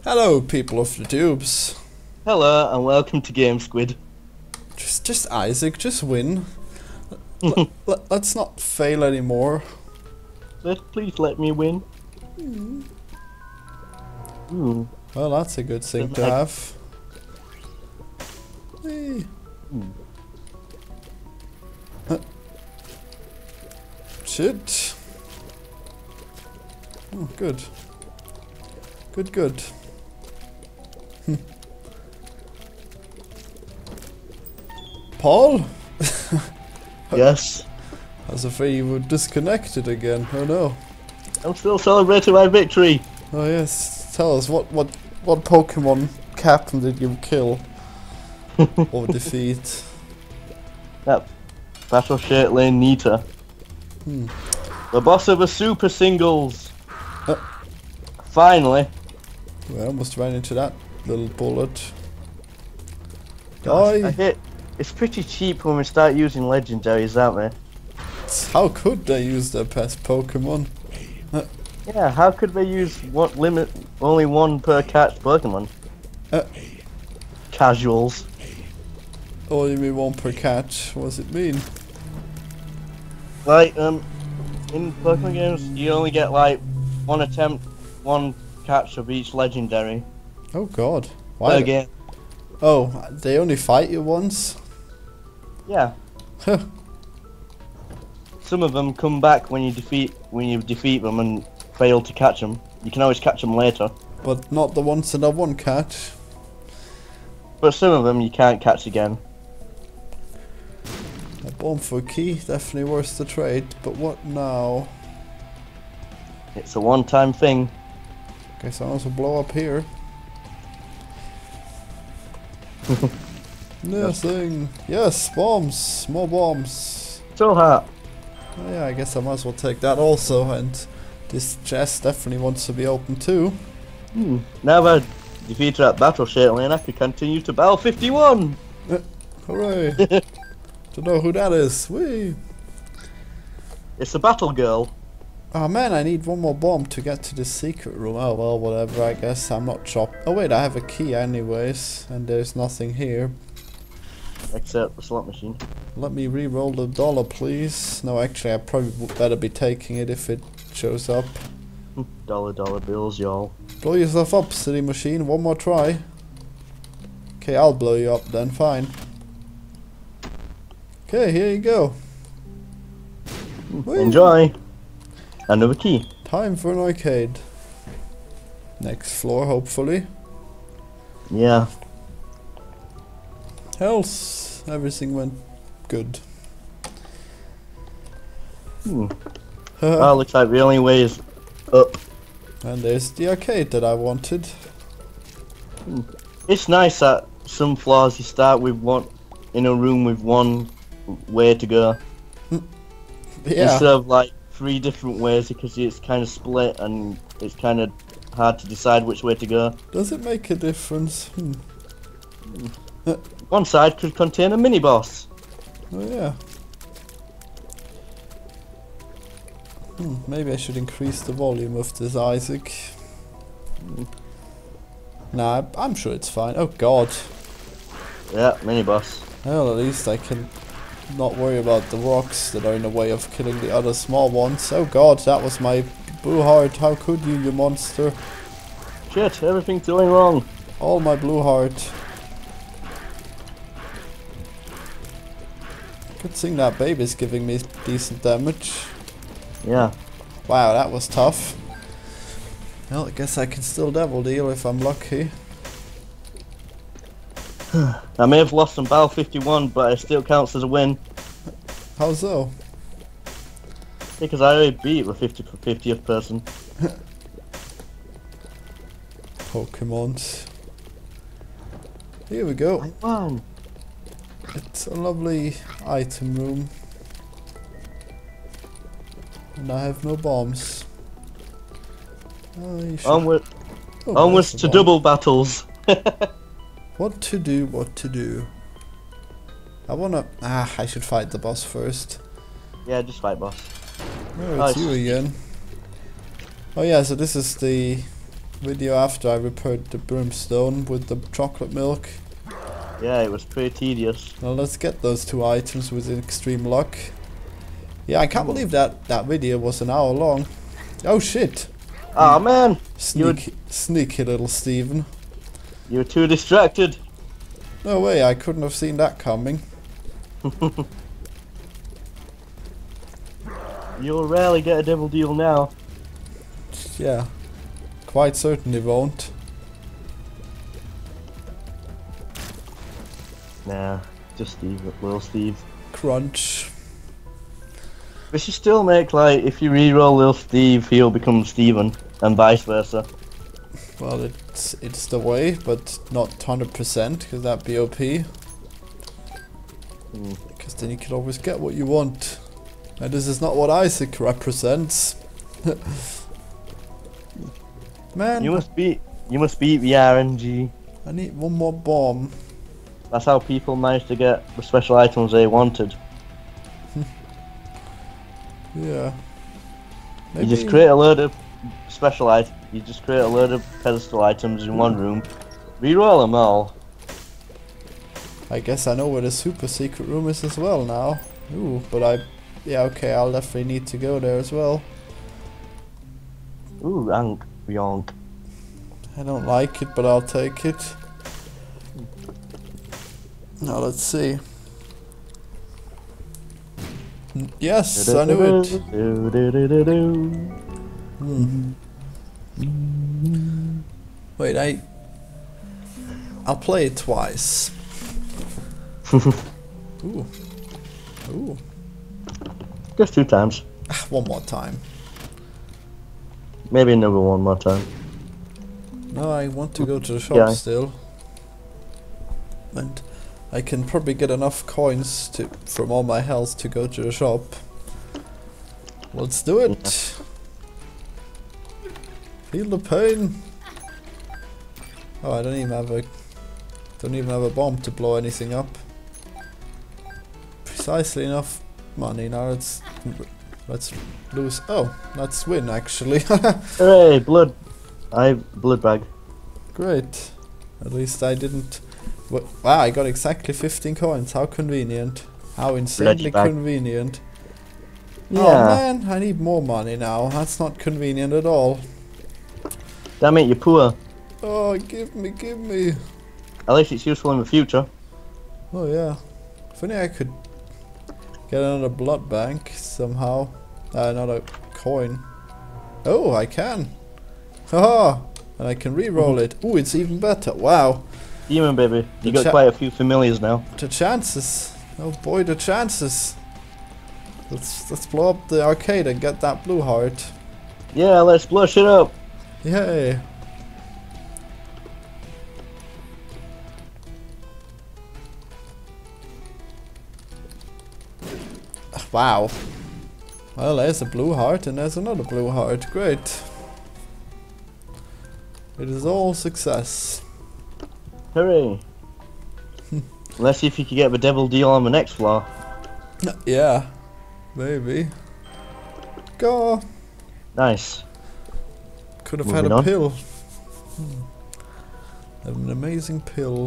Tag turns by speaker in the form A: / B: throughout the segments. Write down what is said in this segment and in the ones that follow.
A: Hello, people of the tubes.
B: Hello and welcome to Game Squid.
A: Just Isaac, just win. Let's not fail anymore.
B: Please let me win. Ooh.
A: Well, that's a good thing to have. Hey. Shit. Oh, good. Good. Paul?
B: Yes.
A: I was afraid you were disconnected again. Oh no.
B: I'm still celebrating my victory.
A: Oh yes. Tell us what Pokemon captain did you kill or defeat?
B: That Battle Shirt Lane Nita. The boss of the Super Singles. Finally.
A: Well, I almost ran into that little bullet.
B: Gosh,
A: Die!
B: it's pretty cheap when we start using legendaries, aren't we?
A: How could they use their pet Pokemon?
B: Yeah, how could they use only one per catch Pokemon? Casuals.
A: Oh, you mean one per catch? What does it mean?
B: Like, in Pokemon games, you only get like one attempt, one catch of each legendary.
A: Oh god. Why?
B: Again.
A: Oh, they only fight you once?
B: Yeah.
A: Huh.
B: Some of them come back when you defeat them and fail to catch them. You can always catch them later.
A: But not the once in a one catch.
B: But some of them you can't catch again.
A: A bomb for key, definitely worth the trade. But what now?
B: It's a one-time thing.
A: Guess I also blow up here. Nothing. Yes, bombs. More bombs.
B: So hot.
A: Oh, yeah, I guess I might as well take that also. And this chest definitely wants to be open too.
B: Now that I defeated that Battle Shirt Lane, I could continue to Battle 51.
A: Hooray! To know who that is. Whee!
B: It's a Battle Girl.
A: Oh man, I need one more bomb to get to the secret room. Oh well, whatever, I guess I'm not chopped. Oh wait, I have a key anyways, and there's nothing here.
B: Except the slot machine.
A: Let me re-roll the dollar, please. No, actually, I probably would better be taking it if it shows up.
B: Dollar bills, y'all.
A: Blow yourself up, silly machine. One more try. Okay, I'll blow you up then, fine. Okay, here you go. Whee!
B: Enjoy. Another key.
A: Time for an arcade. Next floor, hopefully.
B: Yeah.
A: Else, everything went good.
B: Well, looks like the only way is up.
A: And there's the arcade that I wanted.
B: It's nice that some floors you start with one in a room with one way to go.
A: Yeah.
B: Instead of like 3 different ways, because it's kind of split and it's kind of hard to decide which way to go.
A: Does it make a difference?
B: One side could contain a mini boss.
A: Oh yeah. Maybe I should increase the volume of this, Isaac. Nah, I'm sure it's fine. Oh god.
B: Yeah, mini boss.
A: Well, at least I can not worry about the rocks that are in the way of killing the other small ones. Oh god, that was my blue heart. How could you, you monster?
B: Shit, everything's going wrong.
A: All my blue heart. Good thing that baby's giving me decent damage.
B: Yeah.
A: Wow, that was tough. Well, I guess I can still double deal if I'm lucky.
B: I may have lost some Battle 51, but it still counts as a win.
A: How so?
B: Because I already beat the 50th person.
A: Pokemons. Here we go.
B: I won.
A: It's a lovely item room. And I have no bombs. Oh, you should...
B: Onwards
A: there's a
B: to
A: bomb.
B: double battles.
A: What to do? I wanna... I should fight the boss first.
B: Yeah, just fight boss.
A: Oh, it's you again. Oh yeah, so this is the video after I repaired the brimstone with the chocolate milk.
B: Yeah, it was pretty tedious.
A: Well, let's get those 2 items with extreme luck. Yeah, I can't believe that video was an hour long. Oh shit!
B: Oh man!
A: Sneaky little Steven.
B: You were too distracted.
A: No way, I couldn't have seen that coming.
B: You'll rarely get a double deal now.
A: Yeah, quite certainly won't.
B: Nah, just Steve, little Steve.
A: Crunch.
B: We should still make, like, if you reroll Lil Steve, he'll become Steven, and vice versa.
A: Well, it's the way, but not 100%, because that'd be OP. Because then you can always get what you want. And this is not what Isaac represents. Man,
B: You must beat the RNG.
A: I need one more bomb.
B: That's how people managed to get the special items they wanted.
A: Yeah.
B: You just create a load of special items. You just create a load of pedestal items in one room. Reroll them all.
A: I guess I know where the super secret room is as well now. Ooh, but yeah, okay, I'll definitely need to go there as well.
B: Ooh, rank, yonk.
A: I don't like it, but I'll take it. Now let's see. Yes, I knew it. Wait, I'll play it twice. Ooh. Ooh.
B: Just 2 times.
A: One more time.
B: Maybe another one more time.
A: No, I want to go to the shop
B: Yeah.
A: still. And I can probably get enough coins from all my health to go to the shop. Let's do it. Feel the pain. Oh, I don't even have a bomb to blow anything up. Precisely enough money. Now let's lose. Oh, let's win actually.
B: Hooray, blood. Blood bag.
A: Great. At least I didn't. Wow, I got exactly 15 coins. How convenient. How insanely convenient.
B: Yeah.
A: Oh man, I need more money now. That's not convenient at all.
B: Damn it, you're poor.
A: Oh, give me.
B: At least it's useful in the future.
A: Oh yeah. If only I could get another blood bank somehow. Another coin. Oh, I can. Haha! And I can re-roll it. Ooh, it's even better. Wow.
B: Demon baby. You got quite a few familiars now.
A: The chances. Oh boy, the chances. Let's blow up the arcade and get that blue heart.
B: Yeah, let's blow shit up.
A: Yay. Wow. Well, there's a blue heart and there's another blue heart. Great. It is all success.
B: Hooray. Let's see if you can get the devil deal on the next floor.
A: Yeah. Maybe. Go.
B: Nice.
A: Could have
B: Moving
A: had a
B: on.
A: pill. An amazing pill.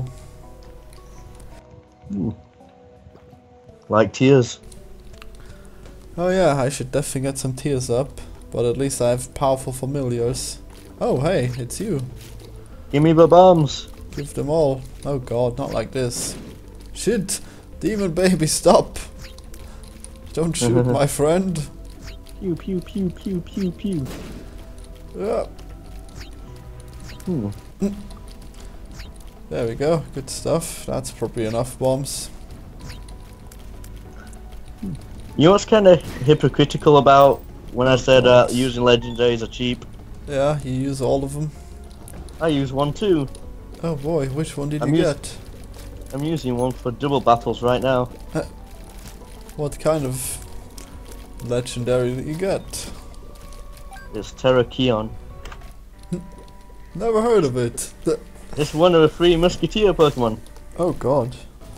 B: Like tears.
A: Oh yeah, I should definitely get some tears up. But at least I have powerful familiars. Oh hey, it's you.
B: Give me the bombs.
A: Give them all. Oh god, not like this. Shit! Demon baby, stop! Don't shoot my friend.
B: Pew pew pew pew pew pew.
A: Yeah. There we go, good stuff. That's probably enough bombs.
B: You know what's kind of hypocritical about when I said using legendaries are cheap?
A: Yeah, you use all of them.
B: I use one too.
A: Oh boy, which one did you get?
B: I'm using one for double battles right now.
A: What kind of legendary did you get?
B: It's Terra Keon.
A: Never heard of it.
B: It's one of the 3 Musketeer Pokemon.
A: Oh god.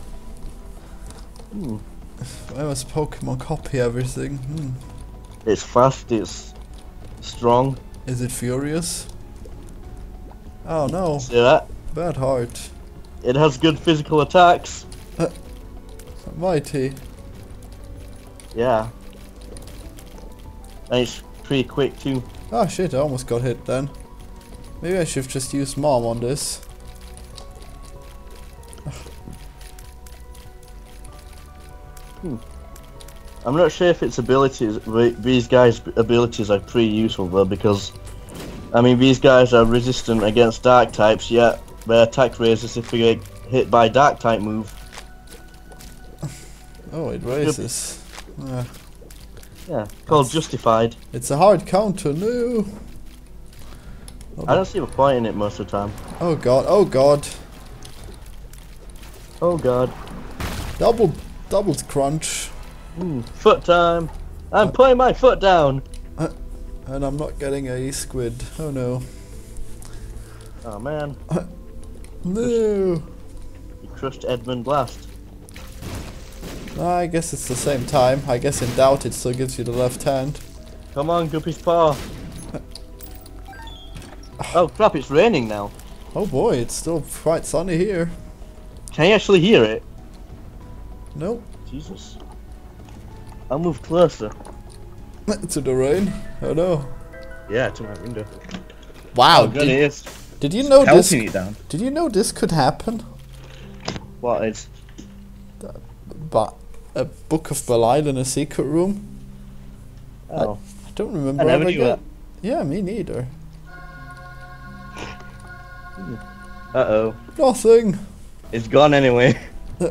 A: Why must Pokemon copy everything?
B: It's fast, it's strong.
A: Is it furious? Oh no.
B: See that?
A: Bad heart.
B: It has good physical attacks.
A: Mighty.
B: Yeah. And it's pretty quick too.
A: Oh shit, I almost got hit then. Maybe I should just use mom on this.
B: I'm not sure if its abilities, these guys' abilities are pretty useful though, because I mean these guys are resistant against dark types, yet their attack raises if they get hit by dark type move.
A: Oh, it raises.
B: Yeah, called justified.
A: It's a hard counter, no.
B: I don't see the point in it most of the time.
A: Oh god, oh god.
B: Oh god.
A: Double crunch.
B: Foot time. I'm putting my foot down.
A: And I'm not getting a squid. Oh no.
B: Oh man.
A: No.
B: You crushed Edmund last.
A: I guess it's the same time. I guess in doubt it still gives you the left hand.
B: Come on, Guppy's paw. Oh crap, it's raining now.
A: Oh boy, it's still quite sunny here.
B: Can you actually hear it?
A: Nope.
B: Jesus. I'll move closer.
A: To the rain? Oh no.
B: Yeah, to my window.
A: Wow,
B: Oh, goodness.
A: did you know this?
B: Pelting it down.
A: Did you know this could happen?
B: What is?
A: But a book of Belial in a secret room?
B: Oh.
A: I don't remember
B: I never
A: ever
B: knew that.
A: Yeah, me neither.
B: Uh-oh.
A: Nothing.
B: It's gone anyway.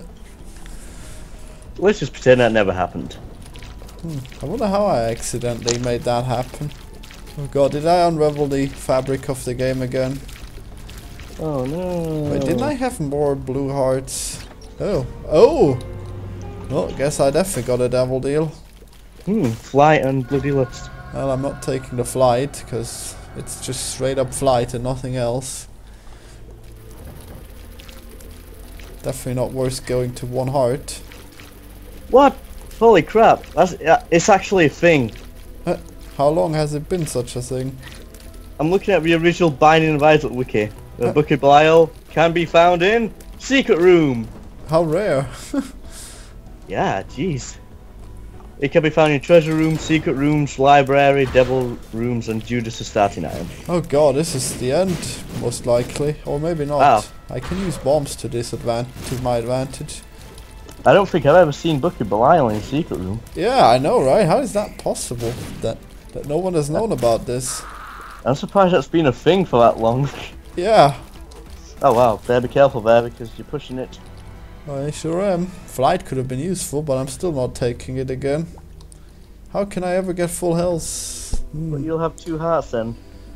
B: Let's just pretend that never happened.
A: I wonder how I accidentally made that happen. Oh god, did I unravel the fabric of the game again?
B: Oh no.
A: Wait, didn't I have more blue hearts? Oh. Oh! Well, guess I definitely got a devil deal.
B: Flight and bloody lust.
A: Well, I'm not taking the flight, because it's just straight up flight and nothing else. Definitely not worth going to one heart.
B: What? Holy crap! That's it's actually a thing.
A: How long has it been such a thing?
B: I'm looking at the original Binding of Isaac wiki. The Book of Belial can be found in Secret Room.
A: How rare.
B: Yeah, jeez. It can be found in Treasure Room, Secret Rooms, Library, Devil Rooms, and Judas' starting item.
A: Oh god, this is the end, most likely. Or maybe not.
B: Wow.
A: I can use bombs to my advantage.
B: I don't think I've ever seen Book of Belial in Secret Room.
A: Yeah, I know, right? How is that possible? That no one has known about this.
B: I'm surprised that's been a thing for that long.
A: Yeah.
B: Oh wow, better be careful there because you're pushing it.
A: I sure am. Flight could have been useful, but I'm still not taking it again. How can I ever get full health?
B: But you'll have 2 hearts then.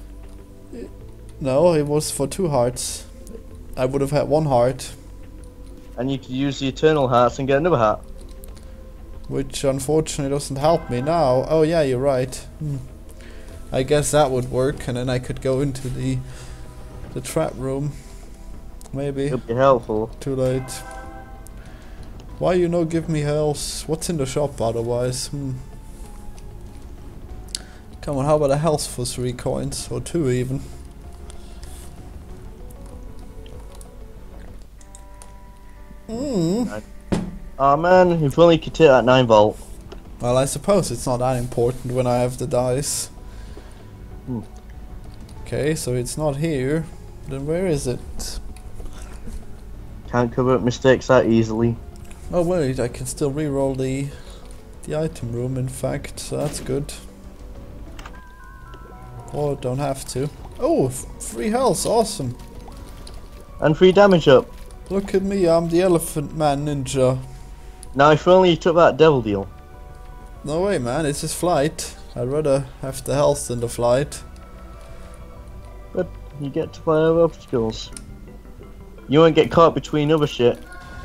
A: No, it was for 2 hearts. I would have had 1 heart.
B: And you could use the Eternal Hearts and get another heart.
A: Which unfortunately doesn't help me now. Oh yeah, you're right. I guess that would work, and then I could go into the trap room. Maybe.
B: It'll be helpful.
A: Too late. Why you no give me health? What's in the shop otherwise? Come on, how about a health for 3 coins? Or 2 even.
B: Oh man, if only you could take that 9 volt.
A: Well, I suppose it's not that important when I have the dice. Okay, so it's not here. Then where is it?
B: Can't cover up mistakes that easily.
A: Oh wait, I can still reroll the item room, in fact, so that's good. Or don't have to. Oh, 3 health, awesome.
B: And 3 damage up.
A: Look at me, I'm the Elephant Man Ninja.
B: Now if only you took that devil deal.
A: No way man, it's just flight. I'd rather have the health than the flight.
B: But you get to play over obstacles. You won't get caught between other shit.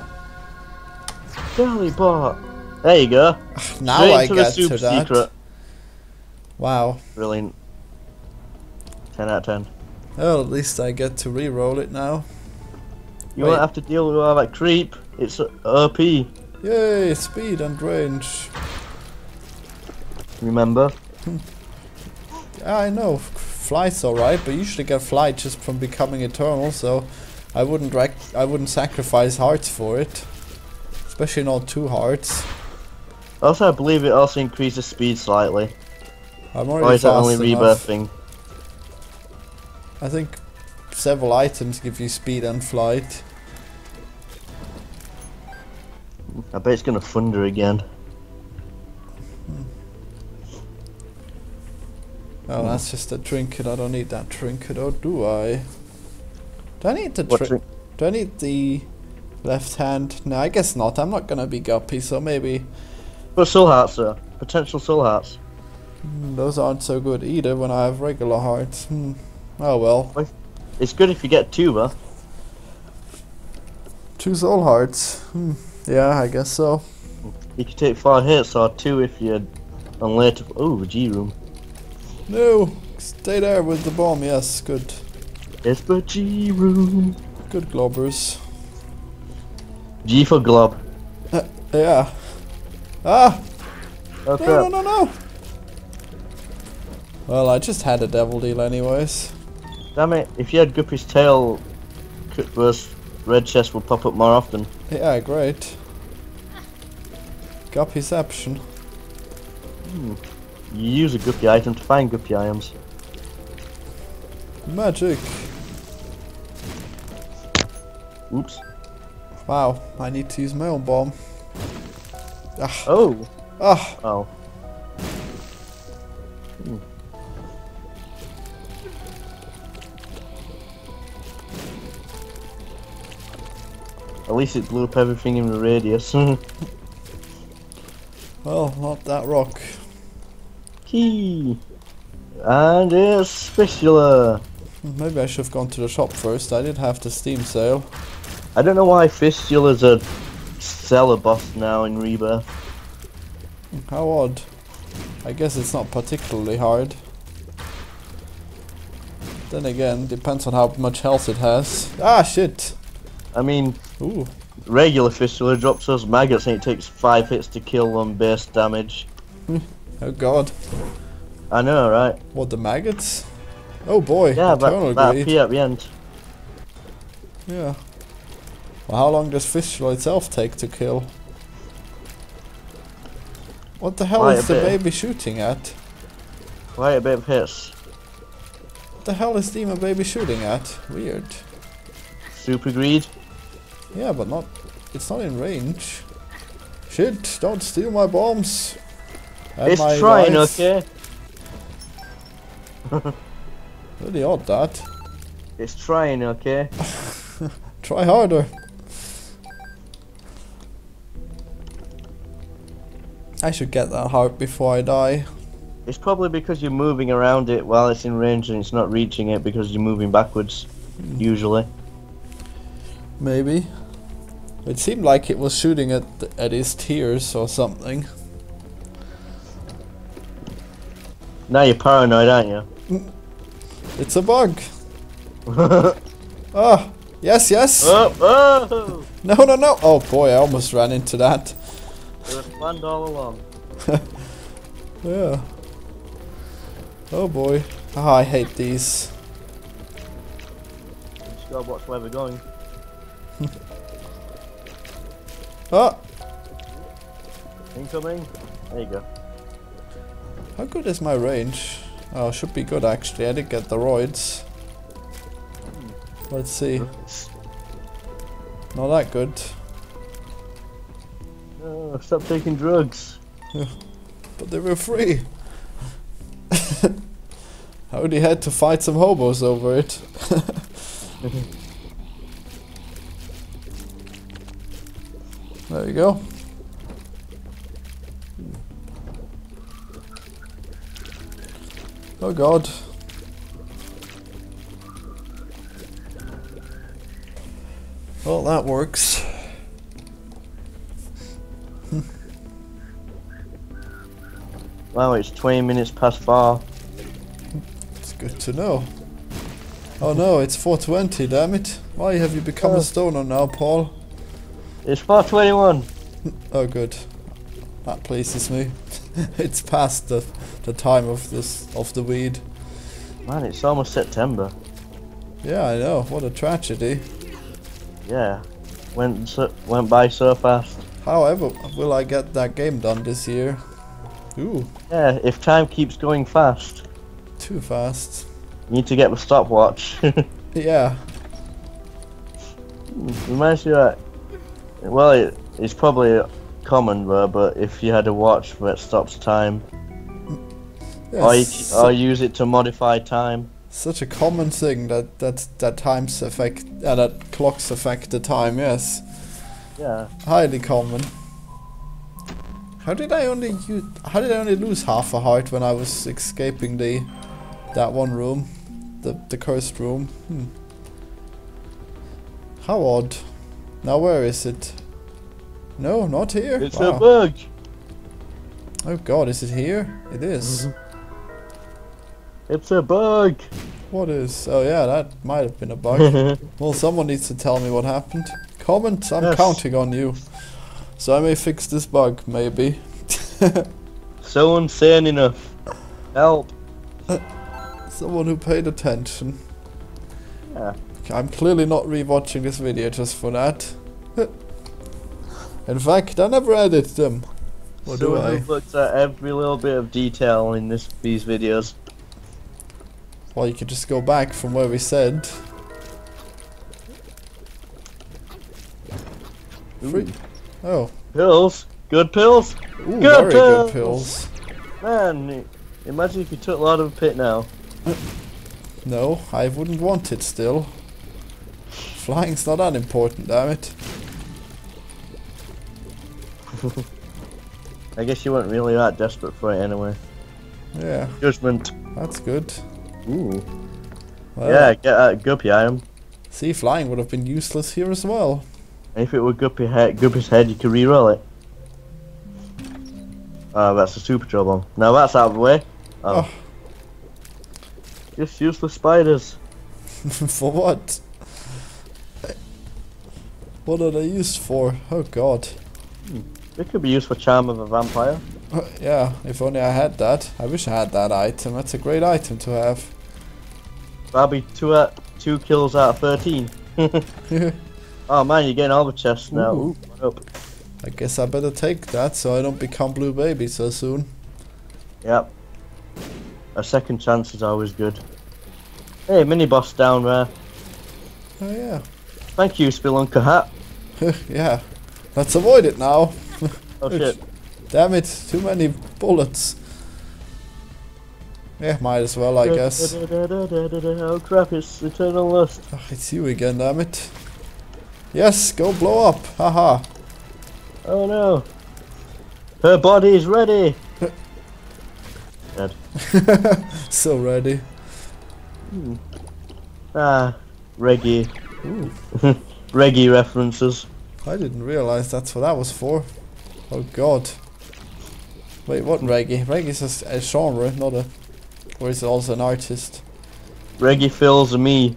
B: Belly bot. There you go.
A: Now
B: Straight
A: I
B: into the
A: get
B: super
A: to that.
B: secret.
A: Wow.
B: Brilliant. 10 out of 10.
A: Well, at least I get to re-roll it now.
B: You
A: Wait.
B: won't have to deal with all that creep. It's OP.
A: Yay, speed and range.
B: Remember?
A: I know. flight's alright, but you usually get flight just from becoming eternal, so I wouldn't sacrifice hearts for it. Especially not 2 hearts.
B: Also, I believe it also increases speed slightly.
A: I'm
B: Or
A: already
B: is that
A: fast
B: only
A: enough.
B: rebirth thing?
A: I think several items give you speed and flight.
B: I bet it's gonna thunder again.
A: Oh, that's just a trinket. I don't need that trinket, or do I? Do I need the Do I need the left hand? No, I guess not. I'm not gonna be guppy, so maybe.
B: But soul hearts, sir. Potential soul hearts.
A: Those aren't so good either when I have regular hearts. Oh well.
B: It's good if you get 2, though.
A: 2 soul hearts. Yeah, I guess so.
B: You can take 4 hits, or 2 if you're on later. Ooh, G room.
A: No, stay there with the bomb. Yes, good.
B: It's the G room.
A: Good globbers.
B: G for glob.
A: Yeah. Ah!
B: Okay.
A: No. Well, I just had a devil deal anyways.
B: Damn it! If you had Guppy's tail, those red chests would pop up more often.
A: Yeah, great. Guppyception.
B: You use a Guppy item to find Guppy items.
A: Magic.
B: Oops.
A: Wow, I need to use my own bomb. Ah.
B: Oh.
A: Ah.
B: Oh. At least it blew up everything in the radius.
A: Well, not that rock.
B: Key. And it's fistula.
A: Maybe I should have gone to the shop first. I did have the Steam sale.
B: I don't know why fistula's a seller boss now in Rebirth.
A: How odd. I guess it's not particularly hard. Then again, depends on how much health it has. Ah, shit!
B: I mean,
A: Ooh.
B: regular fistula drops those maggots and it takes 5 hits to kill on base damage.
A: Oh god.
B: I know, right?
A: What, the maggots? Oh boy,
B: Yeah,
A: eternal
B: that
A: greed.
B: P at the end.
A: Yeah. Well, how long does fistula itself take to kill? What the hell
B: Quite
A: is
B: a
A: the
B: bit.
A: baby shooting at?
B: Quite a bit of hits.
A: What the hell is demon baby shooting at? Weird.
B: Super greed.
A: Yeah, but not... it's not in range. Shit, don't steal my bombs. And
B: It's
A: my
B: trying,
A: lights.
B: okay?
A: Really odd, that.
B: It's trying, okay?
A: Try harder. I should get that heart before I die.
B: It's probably because you're moving around it while it's in range and it's not reaching it because you're moving backwards, usually.
A: Maybe. It seemed like it was shooting at his tears or something.
B: Now you're paranoid, aren't you?
A: It's a bug. Ah, yes, yes.
B: Oh, oh!
A: No. Oh boy, I almost ran into that.
B: It was planned all along.
A: Yeah. Oh boy. Ah, I hate these.
B: Just gotta watch where we're going.
A: Ah,
B: Incoming. There you go.
A: how good is my range? Oh, should be good actually. I did get the roids. Let's see. Not that good.
B: Oh, stop taking drugs.
A: But they were free. I only had to fight some hobos over it. There you go. Oh god. Well, that works.
B: Wow, it's 20 minutes past 4.
A: It's good to know. Oh no, it's 4:20, damn it. Why have you become a stoner now, Paul?
B: It's 4:21.
A: Oh good. That pleases me. It's past the time of the weed.
B: Man, it's almost September.
A: Yeah, I know. What a tragedy.
B: Yeah, went by so fast.
A: However, will I get that game done this year? Ooh,
B: Yeah, if time keeps going fast,
A: too fast.
B: you need to get the stopwatch.
A: Yeah.
B: Reminds you that. Well, it's probably common though, but if you had a watch that stops time,
A: Yes,
B: or use it to modify time.
A: such a common thing that times affect that clocks affect the time. Yes,
B: Yeah.
A: highly common. How did I only lose half a heart when I was escaping that one room, the cursed room? How odd. Now where is it? No, not here.
B: It's
A: Wow.
B: a bug.
A: Oh God, is it here? It is.
B: It's a bug.
A: What is? Oh yeah, that might have been a bug. Well, someone needs to tell me what happened. Comment, I'm
B: Yes.
A: counting on you. So I may fix this bug, maybe.
B: So insane enough. Help.
A: Someone who paid attention.
B: Yeah.
A: I'm clearly not rewatching this video just for that. In fact, I never edit them. Or do
B: Someone
A: I?
B: who looked at every little bit of detail in these videos.
A: Well, you could just go back from where we said. Free. Oh.
B: Pills. Good pills.
A: Ooh,
B: Good
A: very good pills.
B: Man, imagine if you took a lot of a pit now.
A: No, I wouldn't want it still. Flying's not unimportant, damn it.
B: I guess you weren't really that desperate for it anyway.
A: Yeah,
B: Judgment.
A: that's good.
B: Ooh.
A: Well,
B: Yeah, get that guppy item.
A: see, flying would have been useless here as well.
B: If it were guppy's head, you could re-roll it. That's a super trouble. Now that's out of the way. Oh. Just useless spiders.
A: For what? What are they used for? Oh God.
B: They could be used for charm of a vampire.
A: Yeah, if only I had that. I wish I had that item. That's a great item to have.
B: That'll be 2 kills out of 13. Oh man, you're getting all the chests now.
A: Ooh.
B: Ooh, what up?
A: I guess I better take that so I don't become Blue Baby so soon.
B: Yep. A second chance is always good. Hey, mini boss down there.
A: Oh yeah.
B: Thank you, Spelunker Hat.
A: Yeah. Let's avoid it now.
B: Oh shit.
A: Damn it, too many bullets. Yeah, might as well, I guess.
B: Oh crap, it's Eternal Lust.
A: Oh, it's you again, damn it. Yes, go blow up. Haha.
B: Oh no. Her body is ready. Dead.
A: So ready.
B: Ah, reggae.
A: Ooh,
B: Reggae references.
A: I didn't realize that's what that was for. Oh God. Wait, what reggae? Reggae's a genre, not a... Or is it also an artist?
B: Reggae fills me.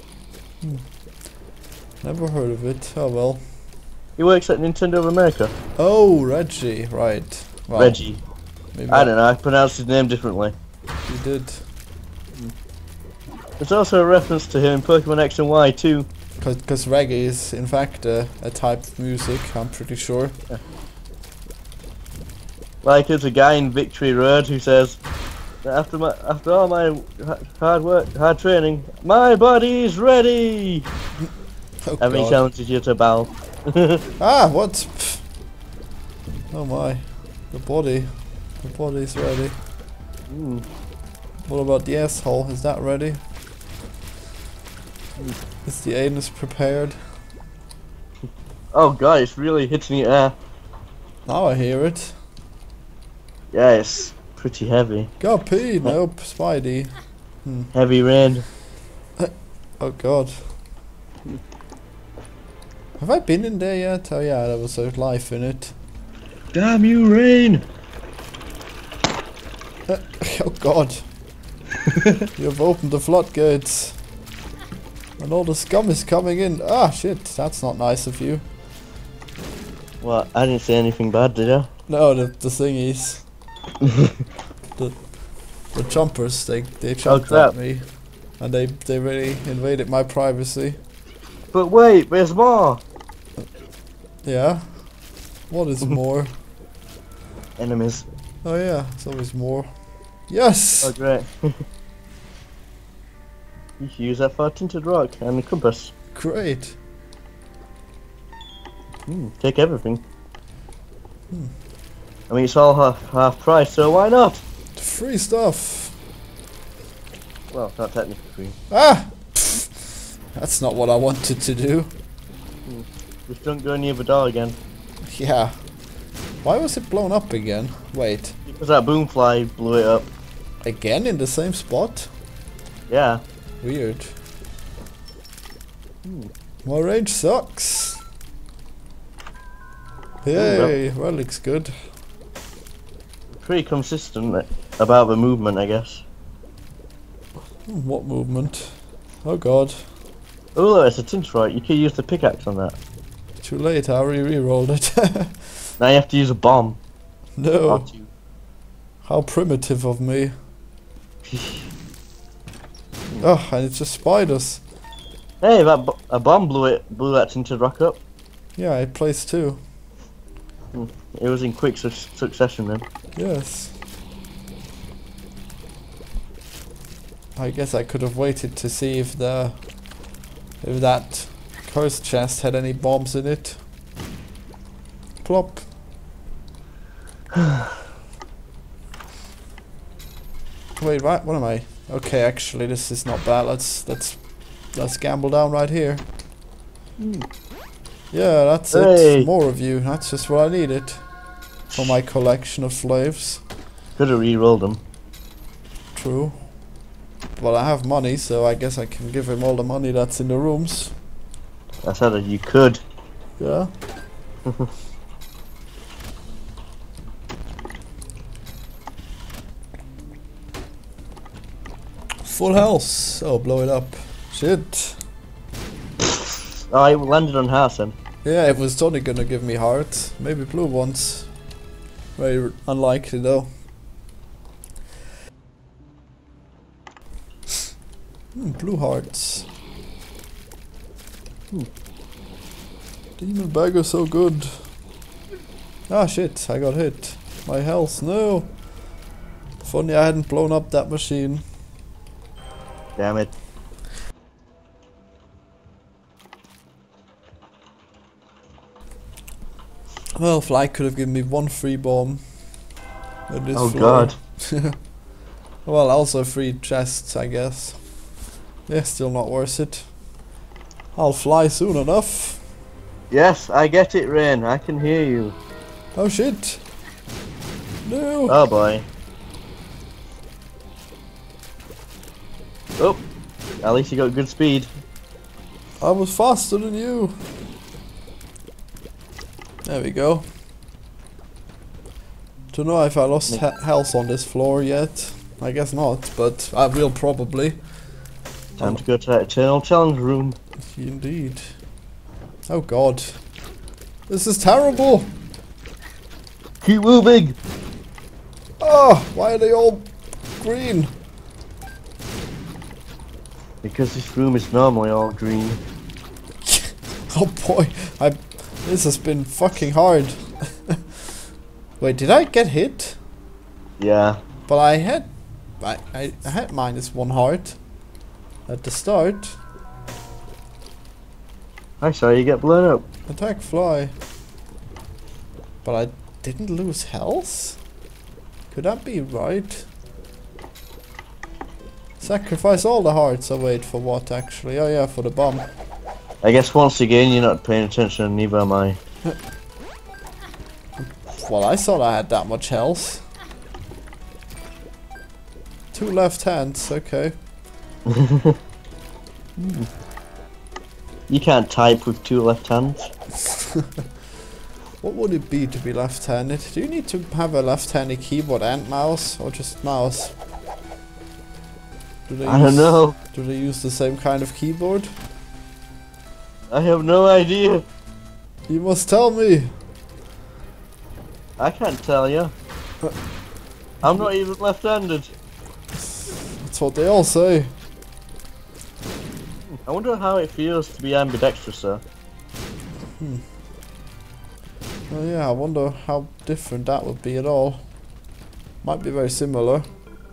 A: Never heard of it. Oh well.
B: He works at Nintendo of America.
A: Oh, Reggie, right. Well,
B: Reggie.
A: maybe
B: I don't know, I pronounced his name differently.
A: You did.
B: There's also a reference to him in Pokemon X and Y too.
A: Because reggae is in fact a type of music, I'm pretty sure.
B: Like there's a guy in Victory Road who says, after all my hard work, hard training, my body's ready.
A: Oh
B: And he
A: God.
B: challenges you to battle.
A: Ah, what? Pfft. Oh my. The body's ready.
B: Mm.
A: What about the asshole? Is that ready? Is the anus prepared?
B: Oh god, it's really hitting the air.
A: Now I hear it.
B: Yeah, it's pretty heavy.
A: Go pee! Nope, Spidey.
B: Heavy rain.
A: Oh God. Have I been in there yet? Oh yeah, there was a life in it.
B: Damn you, rain!
A: Oh God. You have opened the floodgates. And all the scum is coming in. Ah shit, that's not nice of you.
B: What? I didn't say anything bad, did I?
A: No, the thingies. The jumpers, they
B: Oh,
A: jumped
B: crap.
A: at me. And they really invaded my privacy.
B: But wait, there's more!
A: Yeah? What is more?
B: Enemies.
A: Oh yeah, there's always more. Yes!
B: Oh, great. You can use that for a tinted rock and a compass.
A: Great.
B: Take everything. I mean, it's all half price, so why not?
A: Free stuff.
B: Well, not technically free.
A: Ah! Pfft. That's not what I wanted to do.
B: Just don't go near the door again.
A: Yeah. Why was it blown up again? Wait.
B: Because that boomfly blew it up.
A: Again in the same spot?
B: Yeah.
A: Weird. My range sucks. Yay, relic's good.
B: Pretty consistent about the movement, I guess.
A: What movement? Oh god.
B: Oh look, it's a tinted rock. You could use the pickaxe on that.
A: Too late, I already re-rolled it.
B: Now you have to use a bomb.
A: No.
B: Aren't you?
A: How primitive of me. Oh, and it's just spiders.
B: Hey, a bomb blew that tinted rock up.
A: Yeah, it plays too.
B: It was in quick succession then.
A: Yes. I guess I could have waited to see if that cursed chest had any bombs in it. Plop. Wait, what am I? Okay, actually, this is not bad. Let's gamble down right here. Yeah, that's
B: Hey.
A: it. More of you. That's just what I needed for my collection of slaves.
B: Could have re-rolled them.
A: True. Well, I have money, so I guess I can give him all the money that's in the rooms.
B: I said that you could.
A: Yeah. Full health. Oh, blow it up. Shit.
B: Oh, it landed on house then.
A: Yeah, it was only gonna give me hearts. Maybe blue ones. Very unlikely though. Blue hearts. Demon bag is so good. Ah shit, I got hit. My health, no. Funny I hadn't blown up that machine.
B: Damn it.
A: Well, Fly could have given me one free bomb. At this
B: Oh
A: floor.
B: god.
A: Well, also free chests, I guess. Yeah, still not worth it. I'll fly soon enough.
B: Yes, I get it, Rain. I can hear you.
A: Oh shit! No!
B: Oh boy. Oh, at least you got good speed.
A: I was faster than you. There we go. Don't know if I lost health on this floor yet. I guess not, but I will probably.
B: Time to go to that eternal challenge room.
A: Indeed. Oh god. This is terrible!
B: Keep moving!
A: Oh, why are they all green?
B: Because this room is normally all green.
A: Oh boy, this has been fucking hard. Wait, did I get hit?
B: Yeah.
A: But I had -1 heart at the start.
B: I saw you get blown up.
A: Attack fly. But I didn't lose health? Could that be right? Sacrifice all the hearts. Oh wait, for what actually? Oh yeah, for the bomb.
B: I guess once again you're not paying attention and neither am I.
A: Well, I thought I had that much health. 2 left hands, okay.
B: You can't type with 2 left hands.
A: What would it be to be left-handed? Do you need to have a left-handed keyboard and mouse, or just mouse?
B: I don't know.
A: Do they use the same kind of keyboard?
B: I have no idea.
A: You must tell me.
B: I can't tell you. I'm not even left-handed.
A: what they all say.
B: I wonder how it feels to be ambidextrous, sir.
A: Well, yeah, I wonder how different that would be at all. Might be very similar.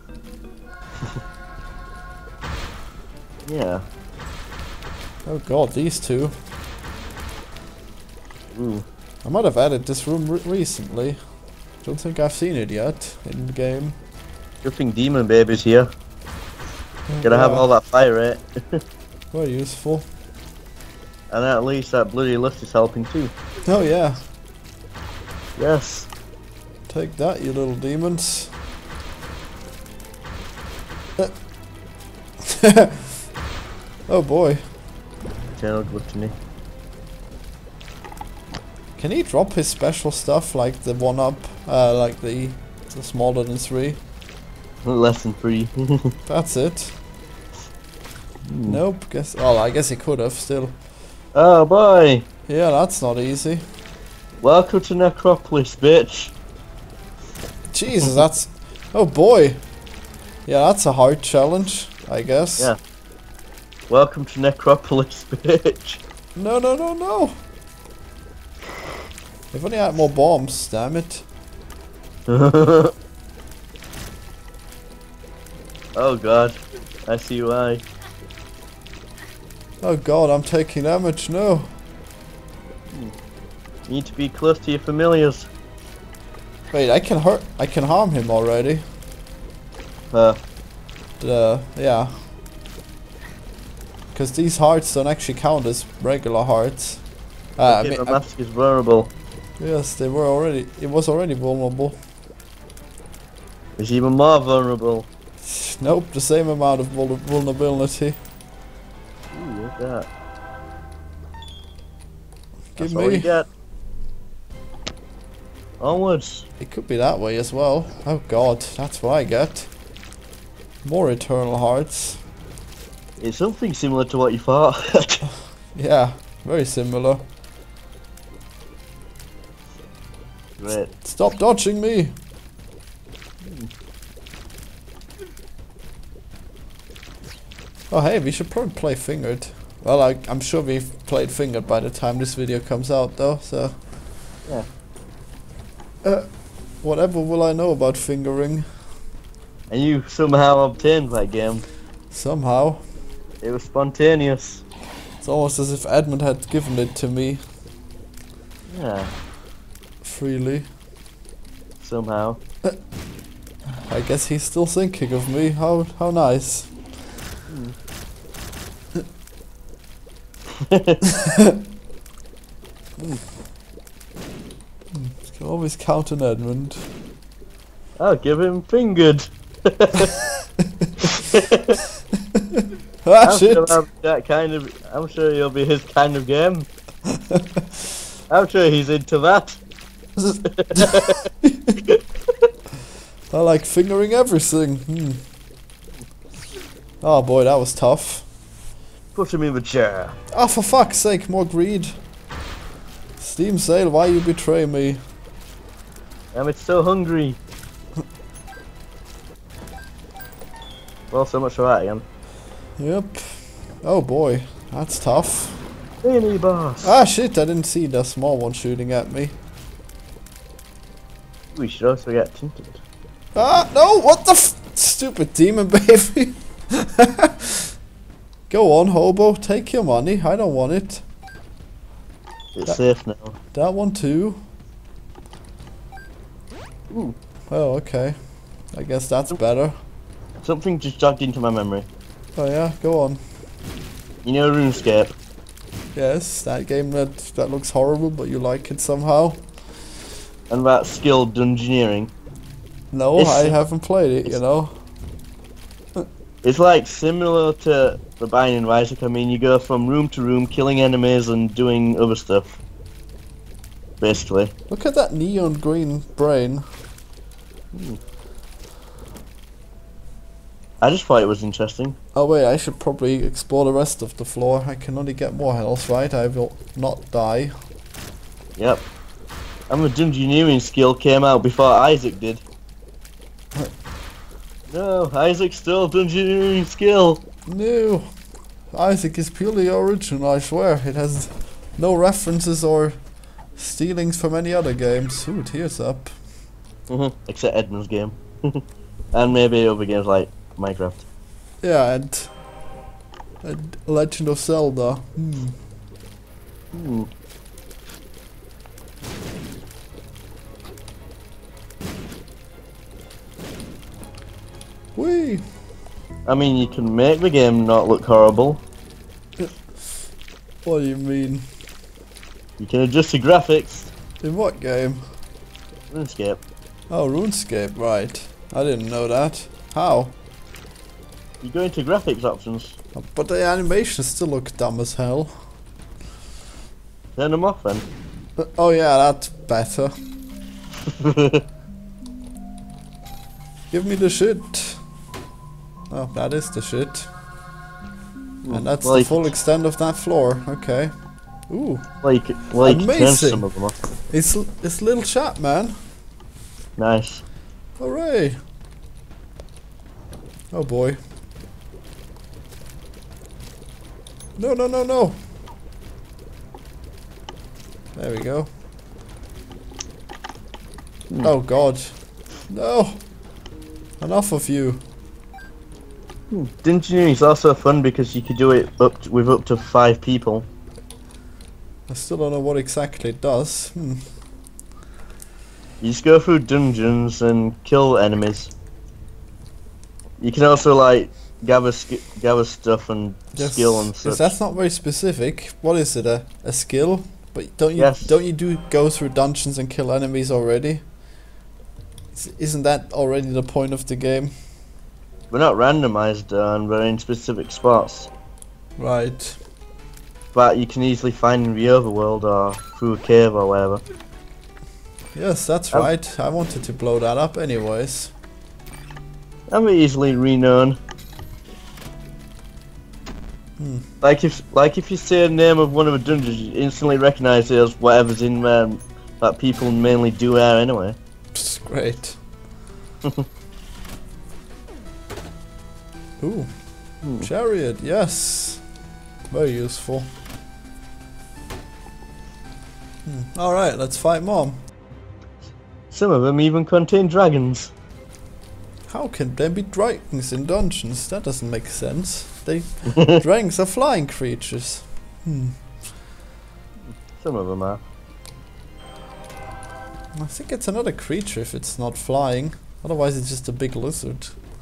B: Yeah.
A: Oh god, these two.
B: Ooh.
A: I might have added this room recently. Don't think I've seen it yet in the game.
B: Good thing Demon Baby's here. Gotta have all that fire rate.
A: Very useful.
B: And at least that bloody lust is helping too.
A: Oh yeah.
B: Yes.
A: Take that, you little demons. Oh boy.
B: Eternal gluttony.
A: Can he drop his special stuff like the 1-up, like the smaller than 3?
B: Less than 3.
A: That's it. Nope, guess. Oh, I guess he could have still.
B: Oh boy!
A: Yeah, that's not easy.
B: Welcome to Necropolis, bitch!
A: Jesus, that's. Oh boy! Yeah, that's a hard challenge, I guess.
B: Yeah. Welcome to Necropolis, bitch!
A: No, no, no, no! If only I had more bombs, damn it.
B: Oh god, I see why.
A: Oh god, I'm taking damage, no.
B: You need to be close to your familiars.
A: Wait, I can harm him already. Yeah. Because these hearts don't actually count as regular hearts.
B: Okay, the mask is vulnerable.
A: Yes, they were already. It was already vulnerable.
B: It's even more vulnerable.
A: Nope, the same amount of vulnerability.
B: Ooh, what's that?
A: Give
B: That's all you
A: me.
B: get. Onwards.
A: It could be that way as well. Oh god, that's what I get. More eternal hearts.
B: It's something similar to what you thought.
A: Yeah, very similar.
B: Great.
A: Stop dodging me! Oh hey, we should probably play Fingered. Well, I'm sure we've played Fingered by the time this video comes out though, so...
B: Yeah.
A: Whatever will I know about fingering?
B: And you somehow obtained that game.
A: Somehow.
B: It was spontaneous.
A: It's almost as if Edmund had given it to me.
B: Yeah.
A: Freely.
B: Somehow.
A: I guess he's still thinking of me. How nice. Can always count on Edmund.
B: I'll give him fingered.
A: Ah shit!
B: I'm sure he'll be his kind of game. I'm sure he's into that.
A: I like fingering everything. Oh boy, that was tough.
B: Put him in the chair.
A: Oh, for fuck's sake, more greed. Steam sale, why you betray me?
B: I'm so hungry. Well, so much for that again.
A: Yep. Oh boy, that's tough.
B: Mini boss.
A: Ah shit, I didn't see the small one shooting at me.
B: We should also get tinted.
A: Ah, no, what the stupid demon baby. Go on, hobo, take your money, I don't want it.
B: It's safe now.
A: That one too.
B: Ooh.
A: Oh, okay. I guess that's better.
B: Something just jogged into my memory.
A: Oh yeah, go on.
B: You know RuneScape?
A: Yes, that game that looks horrible, but you like it somehow.
B: And that skilled dungeoneering.
A: No, I haven't played it, you know.
B: It's like similar to the Binding of Isaac. I mean, you go from room to room, killing enemies and doing other stuff. Basically.
A: Look at that neon green brain.
B: I just thought it was interesting.
A: Oh wait, I should probably explore the rest of the floor. I can only get more health, right? I will not die.
B: Yep. And the dungeoneering skill came out before Isaac did. No, Isaac stole dungeoneering skill.
A: No. Isaac is purely original, I swear. It has no references or stealings from any other games. Ooh, tears up.
B: Except Edmund's game. And maybe other games like Minecraft.
A: Yeah, and Legend of Zelda. Whee!
B: I mean, you can make the game not look horrible.
A: What do you mean?
B: You can adjust the graphics.
A: In what game?
B: RuneScape.
A: Oh, RuneScape, right. I didn't know that. How?
B: You go into graphics options.
A: But the animations still look dumb as hell.
B: Turn them off then.
A: Oh yeah, that's better. Give me the shit. Oh, that is the shit. And that's
B: Well,
A: the
B: you
A: full
B: could-
A: extent of that floor. Okay. Ooh,
B: Well, you can turn
A: Amazing.
B: some of them off.
A: it's little chat, man.
B: Nice.
A: Hooray! Oh boy. No, no, no, no! There we go. Oh god. No! Enough of you.
B: Dungeoneering is also fun because you could do it with up to 5 people.
A: I still don't know what exactly it does.
B: You just go through dungeons and kill enemies. You can also like gather stuff and skill and such.
A: Yes, that's not very specific. What is it? A skill? But don't you
B: Yes.
A: go through dungeons and kill enemies already? Isn't that already the point of the game?
B: We're not randomized and we're in specific spots.
A: Right.
B: But you can easily find in the overworld or through a cave or whatever.
A: Yes, that's right. I wanted to blow that up anyways.
B: And we're easily reknown. Like if you say the name of one of the dungeons, you instantly recognise it as whatever's in there that people mainly do there anyway.
A: Psst, great. Ooh. Chariot, yes. Very useful. Alright, let's fight Mom.
B: Some of them even contain dragons.
A: How can there be dragons in dungeons? That doesn't make sense. Dragons are flying creatures.
B: Some of them are.
A: I think it's another creature if it's not flying. Otherwise it's just a big lizard.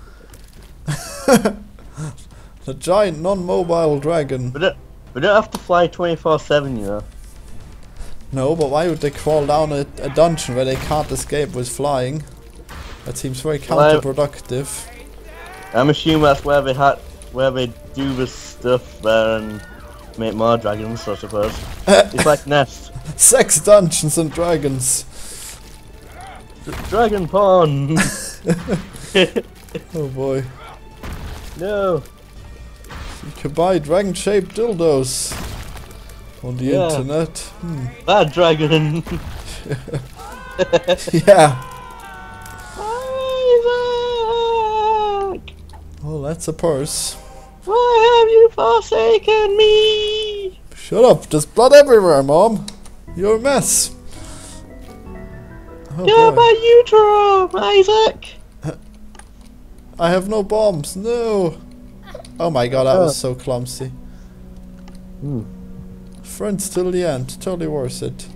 A: The giant non-mobile dragon.
B: We don't have to fly 24/7, you know.
A: No, but why would they crawl down a dungeon where they can't escape with flying? That seems very counterproductive.
B: I'm assuming that's where they do this stuff there and make more dragons, I suppose. It's like Nest.
A: Sex dungeons and dragons.
B: Dragon pawn.
A: Oh boy.
B: No.
A: You can buy dragon-shaped dildos on the internet.
B: Bad dragon.
A: Yeah.
B: Isaac!
A: Oh, that's a purse.
B: Why have you forsaken me?
A: Shut up, there's blood everywhere, Mom. You're a mess. Oh
B: You're
A: boy.
B: my utero, Isaac.
A: I have no bombs, no. Oh my god, that was so clumsy. Friends till the end, totally worth it.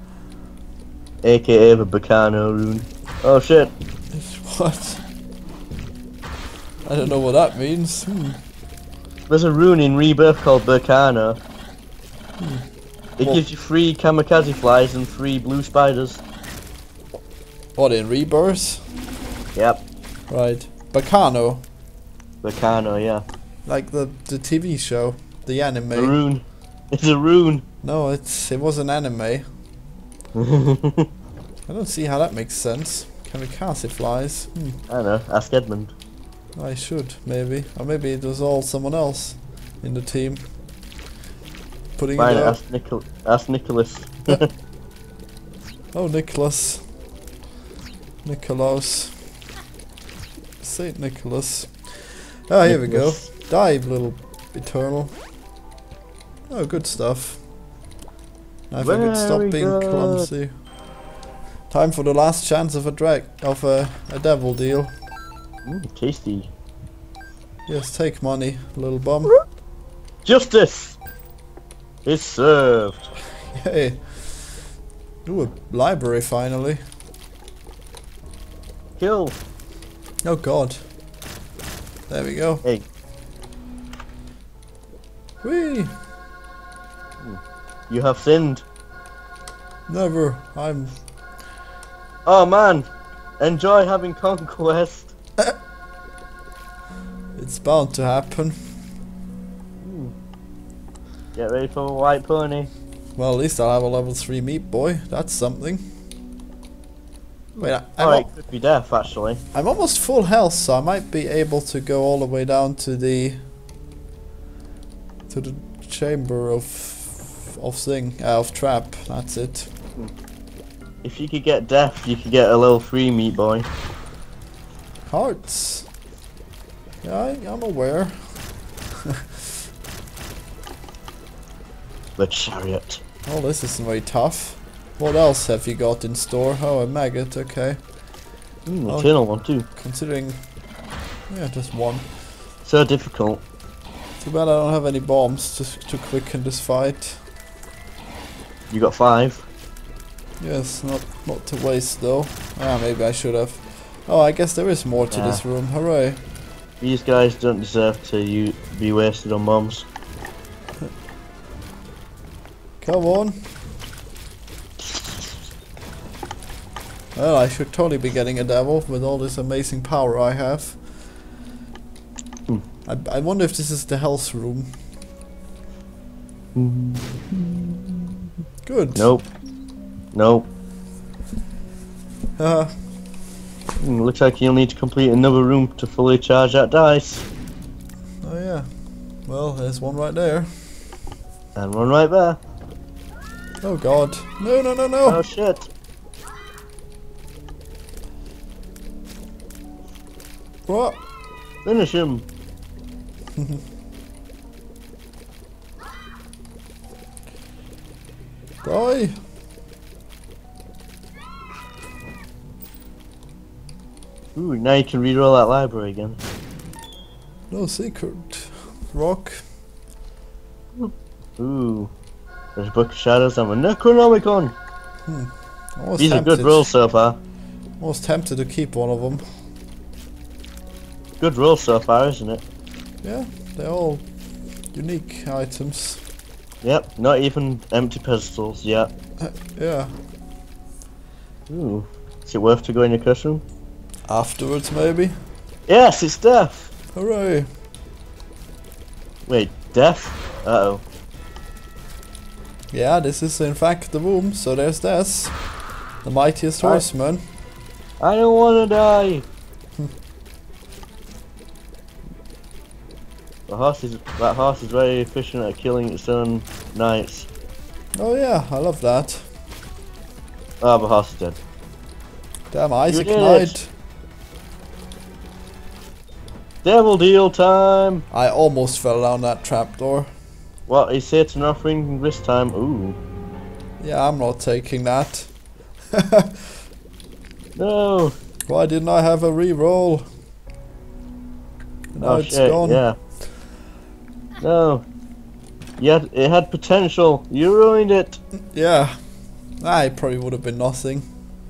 B: AKA the Bacano rune. Oh shit.
A: What? I don't know what that means.
B: There's a rune in Rebirth called Bacano. It gives you 3 kamikaze flies and 3 blue spiders.
A: What, in Rebirth?
B: Yep.
A: Right. Bacano.
B: Bacano, yeah.
A: Like the TV show. The anime.
B: A rune. It's a rune.
A: No, it was an anime. I don't see how that makes sense. Kamikaze flies.
B: I don't know, ask Edmund.
A: I should, maybe. Or maybe it was all someone else in the team. Putting
B: Fine,
A: it out.
B: ask Nicholas.
A: Oh, Nicholas. Nikolaus. Saint Nicholas. Ah, here we go. Dive, little Eternal. Oh, good stuff. Now if I could stop being clumsy. Time for the last chance of a devil deal.
B: Tasty.
A: Yes, take money, little bum.
B: Justice is served.
A: Yay. Ooh, a library finally.
B: Kill.
A: Oh god. There we go.
B: Hey.
A: Whee!
B: You have sinned.
A: Never.
B: Oh man, enjoy having conquest.
A: It's bound to happen.
B: Get ready for a white pony.
A: Well, at least I'll have a level 3 meat boy. That's something. Wait,
B: it could be death actually.
A: I'm almost full health, so I might be able to go all the way down to the chamber of trap. That's it.
B: If you could get death, you could get a level 3 meat boy.
A: Hearts. Yeah, I'm aware.
B: The chariot.
A: Oh, this isn't very tough. What else have you got in store? Oh, a maggot, okay.
B: Eternal one too.
A: Considering... yeah, just one.
B: So difficult.
A: Too bad I don't have any bombs to quicken this fight.
B: You got 5.
A: Yes, not to waste though. Ah, maybe I should have. Oh, I guess there is more to this room. Hooray.
B: These guys don't deserve to be wasted on bombs.
A: Come on. Well, I should totally be getting a devil with all this amazing power I have. I wonder if this is the health room. Good.
B: Nope. Nope. Looks like you'll need to complete another room to fully charge that dice.
A: Oh yeah. Well, there's one right there.
B: And one right there.
A: Oh god. No, no, no, no!
B: Oh shit.
A: What?
B: Finish him.
A: Die!
B: Ooh, now you can reroll that library again.
A: No secret. Rock.
B: Ooh. There's a Book of Shadows and a Necronomicon. These are good rolls so far.
A: Almost tempted to keep one of them.
B: Good rolls so far, isn't it?
A: Yeah, they're all unique items.
B: Yep, not even empty pedestals yet.
A: Yeah.
B: Ooh. Is it worth to go in your custom?
A: Afterwards, maybe?
B: Yes, it's death!
A: Hooray!
B: Wait, death? Uh-oh.
A: Yeah, this is in fact the room, so there's this. The mightiest horseman.
B: I don't wanna die! That horse is very efficient at killing its own knights.
A: Oh yeah, I love that.
B: Ah, the horse is dead.
A: Damn, Isaac
B: You did
A: died.
B: it. Devil deal time!
A: I almost fell down that trapdoor.
B: What is Satan offering this time? Ooh.
A: Yeah, I'm not taking that.
B: No!
A: Why didn't I have a re-roll? Now
B: Oh
A: it's
B: shit,
A: gone.
B: yeah. No. Yet it had potential. You ruined it.
A: Yeah. It probably would have been nothing.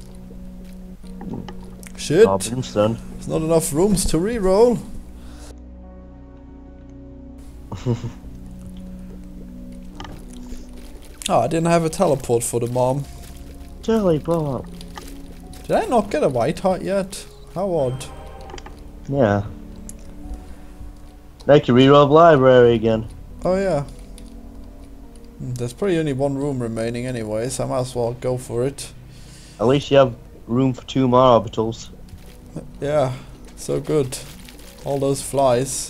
A: Shit.
B: Oh, brimstone.
A: There's not enough rooms to re-roll. Oh, I didn't have a teleport for the mom.
B: Teleport.
A: Did I not get a white heart yet? How odd.
B: Yeah. Now you can reroll the library again.
A: Oh yeah. There's probably only one room remaining anyway, so I might as well go for it.
B: At least you have room for 2 more orbitals.
A: Yeah, so good. All those flies.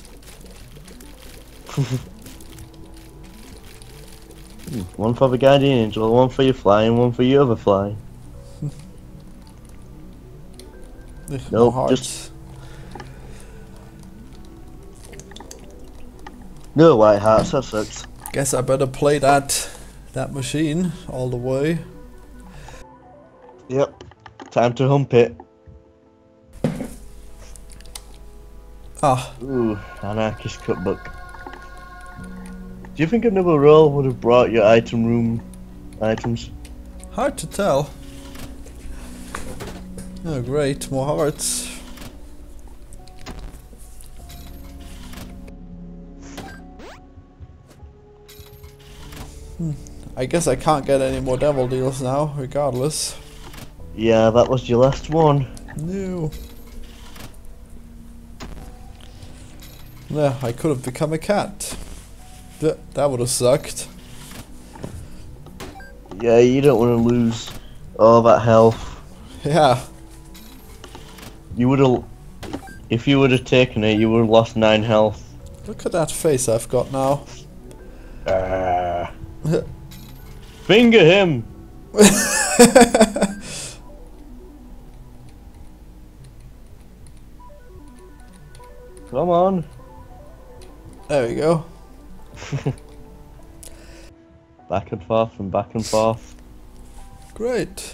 B: One for the guardian angel, one for your fly, and one for your other fly.
A: Ugh,
B: Nope,
A: my heart.
B: just No white hearts, that sucks.
A: Guess I better play that machine all the way.
B: Yep. Time to hump it.
A: Ah,
B: Ooh, anarchist cookbook. Do you think another roll would have brought your item room items?
A: hard to tell. Oh great, more hearts. I guess I can't get any more devil deals now, regardless.
B: Yeah, that was your last one.
A: No. Yeah, I could have become a cat. That would have sucked.
B: Yeah, you don't want to lose all that health.
A: Yeah.
B: You would have, if you would have taken it, you would have lost 9 health.
A: Look at that face I've got now.
B: Finger him! Come on.
A: There we go.
B: Back and forth and back and forth.
A: Great.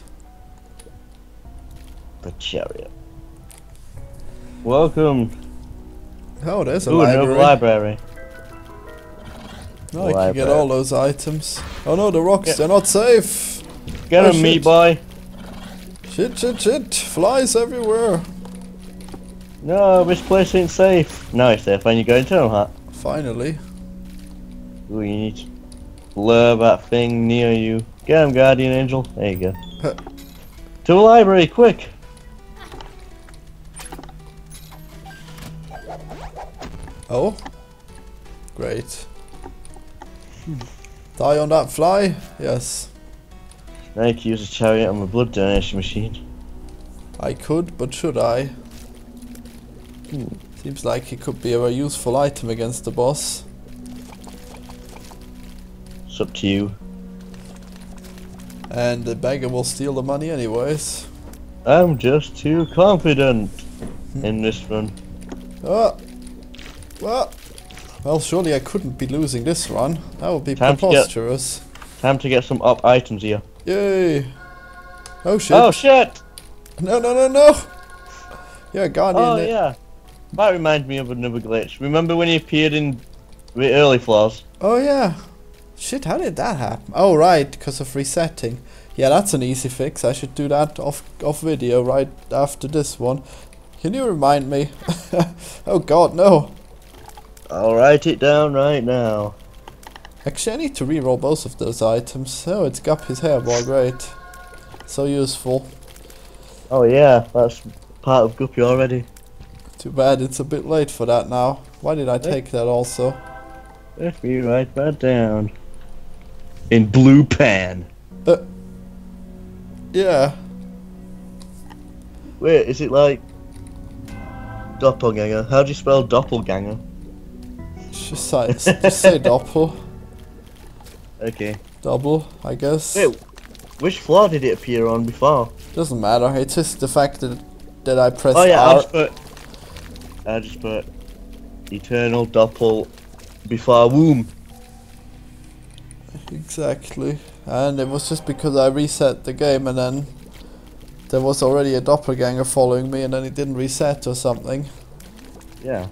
B: The chariot. Welcome.
A: Oh, there's a
B: Ooh,
A: library.
B: another library.
A: Oh, I can get all those items. Oh no, the rocks,
B: Yeah.
A: they're not safe.
B: Get
A: Oh,
B: him, meat
A: shit.
B: boy.
A: Shit, shit, shit. Flies everywhere.
B: No, this place ain't safe. No, it's safe when you go into hat.
A: Finally.
B: Ooh, you need to blur that thing near you. Get him, guardian angel. There you go.
A: Huh.
B: To the library, quick.
A: Oh. Great. Die on that fly? Yes.
B: Now you can use a chariot on the blood donation machine.
A: I could, but should I? Seems like it could be a very useful item against the boss.
B: It's up to you.
A: And the beggar will steal the money anyways.
B: I'm just too confident in this run.
A: Oh! What? Well, surely I couldn't be losing this run. That would be
B: Time to get-
A: preposterous.
B: Time to get some up items here.
A: Yay! Oh shit!
B: Oh shit!
A: No, no, no, no! Yeah, guardian.
B: Oh yeah. That reminds me of another glitch. Remember when he appeared in the early floors?
A: Oh yeah. Shit, how did that happen? Oh right, because of resetting. Yeah, that's an easy fix. I should do that off video right after this one. Can you remind me? Oh god, no.
B: I'll write it down right now.
A: Actually, I need to reroll both of those items. Oh, it's got his hairball, great. So useful.
B: Oh yeah, that's part of Guppy already.
A: Too bad it's a bit late for that now. Why did I take that also?
B: Let me write that down. In blue pen.
A: Yeah.
B: Wait, is it like doppelganger? How do you spell doppelganger?
A: Just say doppel.
B: Okay.
A: Double, I guess.
B: Wait, which floor did it appear on before?
A: Doesn't matter, it's just the fact that I pressed
B: Oh yeah,
A: R.
B: I just put eternal doppel before womb.
A: Exactly. And it was just because I reset the game and then there was already a doppelganger following me and then it didn't reset or something.
B: Yeah.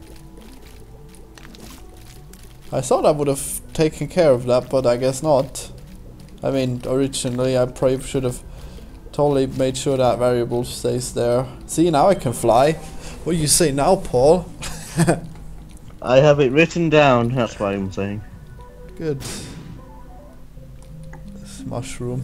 A: I thought I would have taken care of that, but I guess not. I mean, originally I probably should have totally made sure that variable stays there. See, now I can fly. What do you say now, Paul?
B: I have it written down, that's what I'm saying.
A: Good. This mushroom.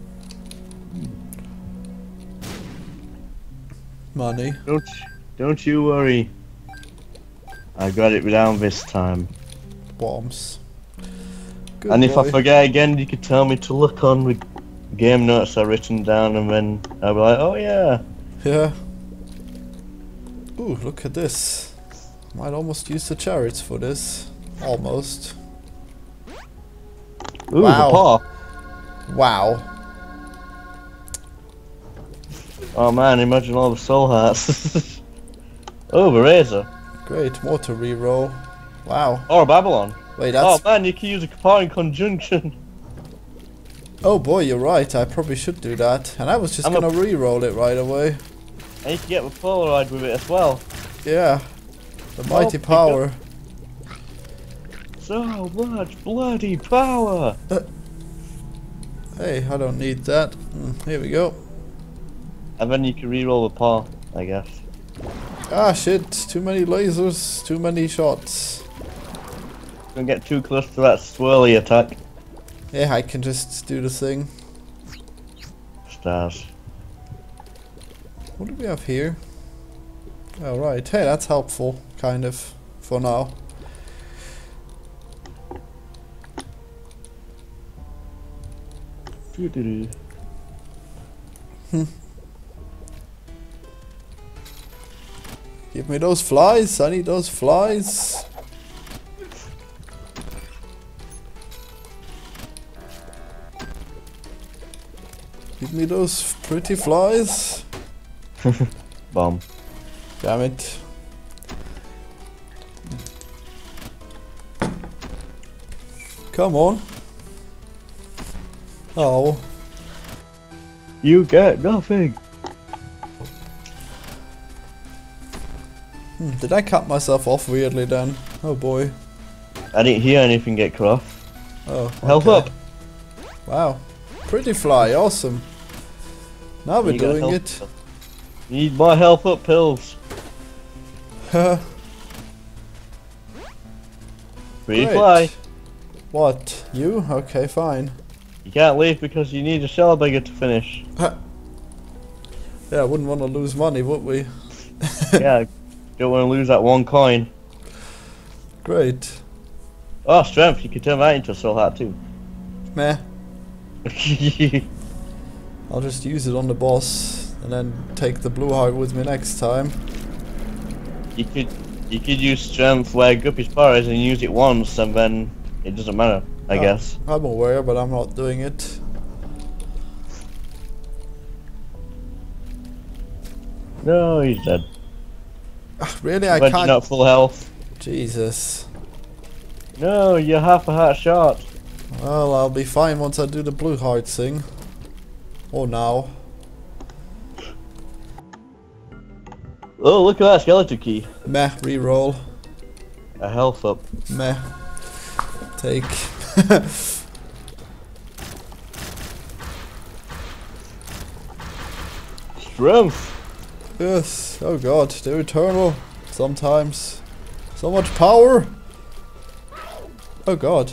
A: Money.
B: Don't you worry. I got it down this time.
A: Bombs. Good
B: And if I
A: boy.
B: forget again, you could tell me to look on the game notes I written down, and then I'll be like, oh yeah.
A: Yeah. Ooh, look at this. Might almost use the chariots for this. Almost.
B: Ooh,
A: Wow.
B: the paw.
A: Wow.
B: Oh man, imagine all the soul hearts. Oh, the razor.
A: Great, more to reroll. Wow.
B: Or a Babylon.
A: Wait,
B: Oh
A: that's...
B: man, you can use a power in conjunction.
A: Oh boy, you're right. I probably should do that. And I was just gonna re-roll it right away.
B: And you can get the Polaroid with it as well.
A: Yeah. The mighty
B: Oh,
A: power.
B: So much bloody power!
A: Hey, I don't need that. Here we go.
B: And then you can re-roll the paw, I guess.
A: Ah shit, too many lasers, too many shots.
B: Don't get too close to that swirly attack.
A: Yeah, I can just do the thing.
B: Stars.
A: What do we have here? Oh right, hey, that's helpful, kind of, for now. Give me those flies, I need those flies. Give me those pretty flies.
B: Bomb.
A: Damn it. Come on. Oh.
B: You get nothing.
A: Did I cut myself off weirdly then? Oh boy.
B: I didn't hear anything get cut off.
A: Oh, okay.
B: Health up.
A: Wow. Pretty fly, awesome. Now we're
B: You got
A: doing
B: health
A: it.
B: up. Need more health up pills. Free
A: Great.
B: fly.
A: What? You? Okay, fine.
B: You can't leave because you need a shell beggar to finish.
A: Yeah, I wouldn't want to lose money, would we?
B: Yeah, don't want to lose that one coin.
A: Great.
B: Oh, strength, you can turn that into a soul hat too.
A: Meh. I'll just use it on the boss and then take the blue heart with me next time.
B: You could use strength where Guppy's power is and use it once and then it doesn't matter, I guess.
A: I'm aware, but I'm not doing it.
B: No, he's dead.
A: Really? I
B: But you're
A: can't...
B: not full health.
A: Jesus.
B: No, you're half a heart short.
A: Well, I'll be fine once I do the blue heart thing. Or now.
B: Oh, look at that skeleton key.
A: Meh, reroll.
B: A health up.
A: Meh. Take.
B: Strength.
A: Yes. Oh god, they're eternal. Sometimes. So much power. Oh god.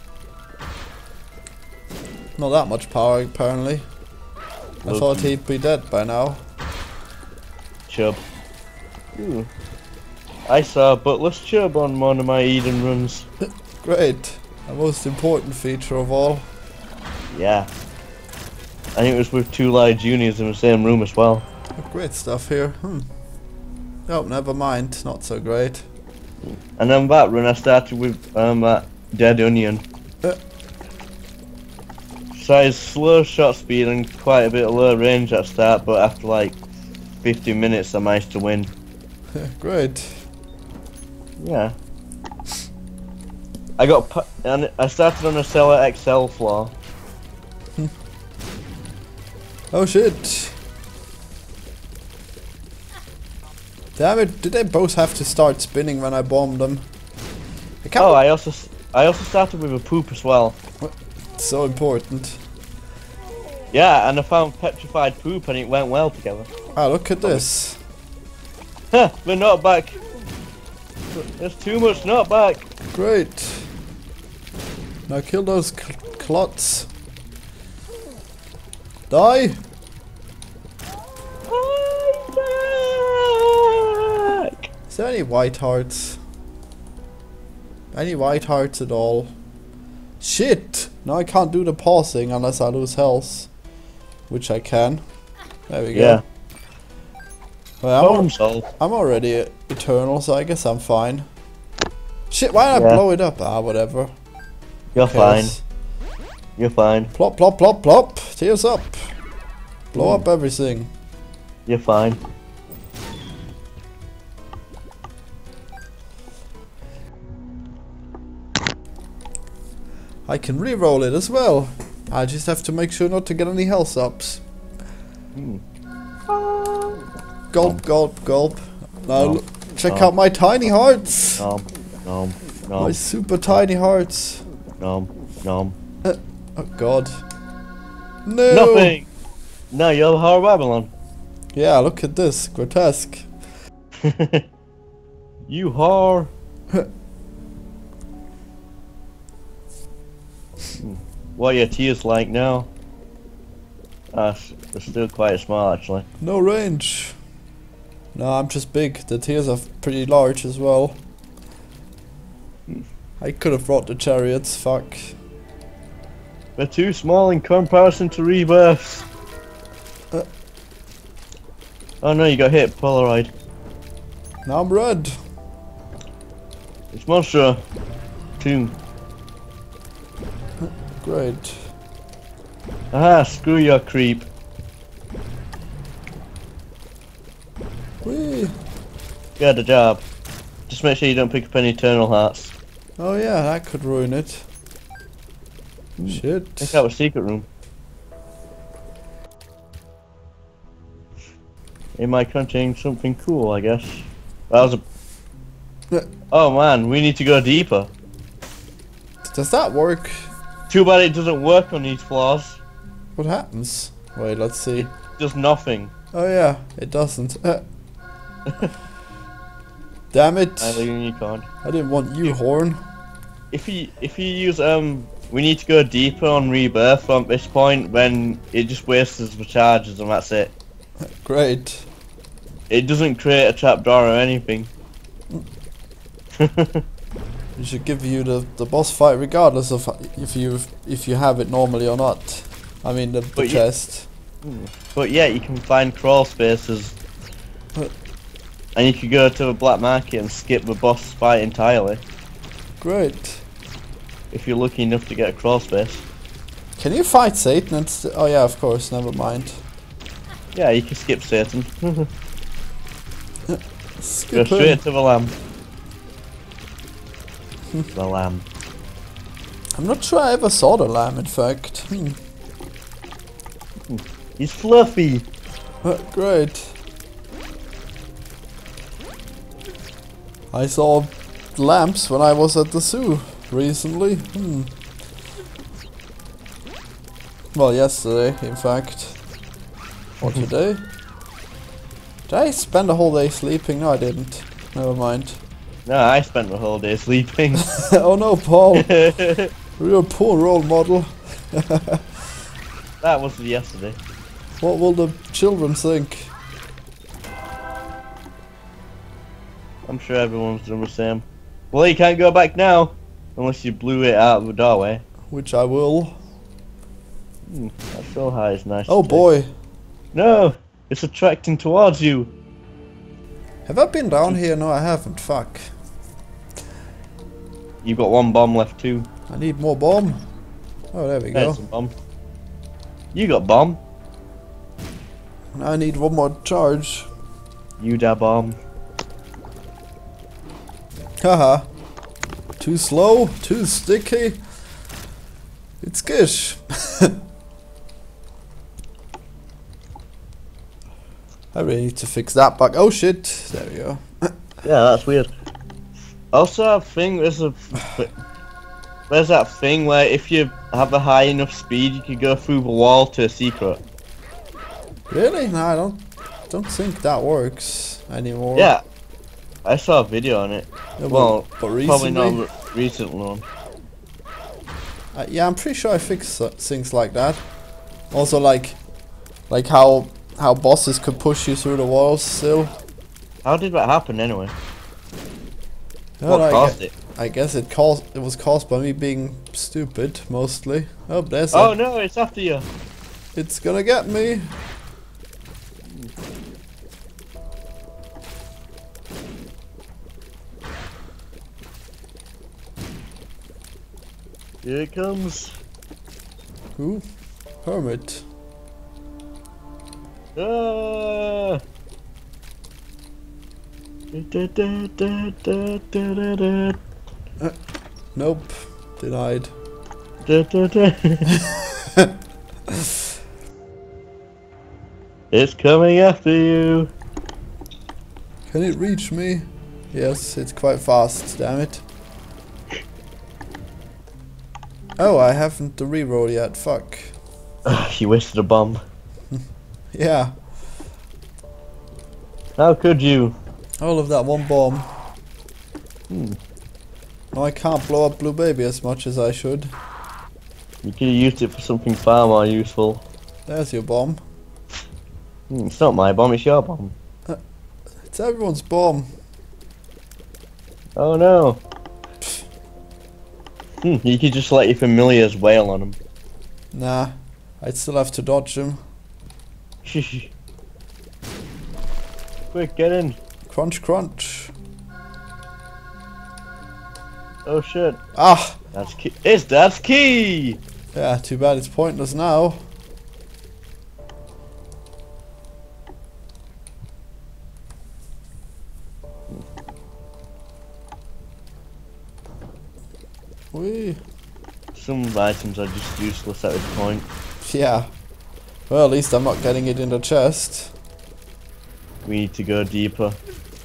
A: Not that much power, apparently. I thought he'd be dead by now.
B: Chub. Ooh. I saw a buttless chub on one of my Eden runs.
A: Great. The most important feature of all.
B: Yeah. I think it was with two large juniors in the same room as well.
A: Great stuff here. Oh, never mind. Not so great.
B: And then that run I started with that dead onion. So it's slow shot speed and quite a bit of low range at start, but after like 15 minutes I managed to win.
A: Great.
B: Yeah. And I started on a Cellar XL floor.
A: Oh shit. Damn it, did they both have to start spinning when I bombed them?
B: I also started with a poop as well.
A: It's so important.
B: Yeah, and I found petrified poop and it went well together.
A: Ah, look at this.
B: Huh, we're not back. There's too much not back.
A: Great. Now kill those clots. Die! Is there any white hearts? Any white hearts at all? Shit! Now I can't do the pausing unless I lose health. Which I can. There we go.
B: Yeah.
A: Well, I'm already eternal, so I guess I'm fine. Shit, why did I blow it up? Ah, whatever.
B: You're fine. You're fine.
A: Plop, plop, plop, plop. Tears up. Blow up everything.
B: You're fine.
A: I can re-roll it as well. I just have to make sure not to get any health ups. Gulp, gulp, gulp. Now look, check out my tiny hearts. My super tiny hearts. Oh god. No!
B: Nothing! No, you're the Horror Babylon.
A: Yeah, look at this. Grotesque.
B: You whore. What are your tears like now? They're still quite small actually.
A: No range. No, I'm just big. The tears are pretty large as well. I could have brought the chariots, fuck.
B: They're too small in comparison to Rebirths. Oh no, you got hit, Polaroid.
A: Now I'm red.
B: It's Monster Tomb.
A: Great.
B: Aha, screw your creep.
A: Whee.
B: Get the job. Just make sure you don't pick up any Eternal Hearts.
A: Oh yeah, that could ruin it. Shit.
B: Check out a secret room. It might contain something cool, I guess. That was a... Oh man, we need to go deeper.
A: Does that work?
B: Too bad it doesn't work on these floors.
A: What happens? Wait, let's see.
B: Does nothing.
A: Oh yeah, it doesn't. Damn it!
B: I
A: didn't want you, Horn.
B: If you use we need to go deeper on Rebirth from this point, when it just wastes the charges and that's it.
A: Great.
B: It doesn't create a trapdoor or anything.
A: You should give you the boss fight regardless of if you have it normally or not. I mean the chest.
B: But yeah, you can find crawl spaces. And you could go to a black market and skip the boss fight entirely.
A: Great.
B: If you're lucky enough to get a crawl space.
A: Can you fight Satan and oh yeah, of course, never mind.
B: Yeah, you can skip Satan.
A: Skip
B: go straight to the lamb. The lamb.
A: I'm not sure I ever saw the lamb, in fact.
B: He's fluffy.
A: Great. I saw lamps when I was at the zoo recently. Well, yesterday, in fact. Or today. Did I spend a whole day sleeping? No, I didn't. Never mind.
B: No, I spent the whole day sleeping.
A: Oh no, Paul. Real poor role model.
B: That was yesterday.
A: What will the children think?
B: I'm sure everyone's done the same. Well, you can't go back now, unless you blew it out of the doorway.
A: Which I will.
B: That so high is nice.
A: Oh boy.
B: No, it's attracting towards you.
A: Have I been down here? No, I haven't. Fuck.
B: You've got one bomb left too.
A: I need more bomb. Oh, there we go.
B: There's some bomb. You got bomb.
A: I need one more charge.
B: You da bomb.
A: Haha. Too slow, too sticky. It's gish. I really need to fix that bug. Oh shit. There we go.
B: Yeah, that's weird. Also, I think there's that thing where if you have a high enough speed, you can go through the wall to a secret.
A: Really? No, I don't think that works anymore.
B: Yeah, I saw a video on it.
A: Yeah,
B: well,
A: but recently?
B: probably not a recent one.
A: Yeah, I'm pretty sure I fixed things like that. Also, like how bosses could push you through the walls still.
B: How did that happen anyway?
A: No,
B: What caused it?
A: I guess it was caused by me being stupid, mostly. Oh, there's
B: Oh no, it's after you.
A: It's gonna get me.
B: Here it comes.
A: Ooh, hermit.
B: Ah!
A: Nope, denied.
B: Da, da, da. It's coming after you.
A: Can it reach me? Yes, it's quite fast, damn it. Oh, I haven't the reroll yet, fuck.
B: You wasted a bomb.
A: Yeah,
B: How could you?
A: all of that one bomb.
B: Hmm.
A: No, I can't blow up Blue Baby as much as I should.
B: You could have used it for something far more useful.
A: There's your bomb.
B: It's not my bomb, it's your bomb.
A: It's everyone's bomb.
B: Oh no. You could just let your familiars wail on him.
A: Nah, I'd still have to dodge him.
B: Quick, get in.
A: Crunch, crunch.
B: Oh shit.
A: Ah!
B: That's key. That's key!
A: Yeah, too bad it's pointless now. Whee.
B: Some items are just useless at this point.
A: Yeah. Well, at least I'm not getting it in the chest.
B: We need to go deeper.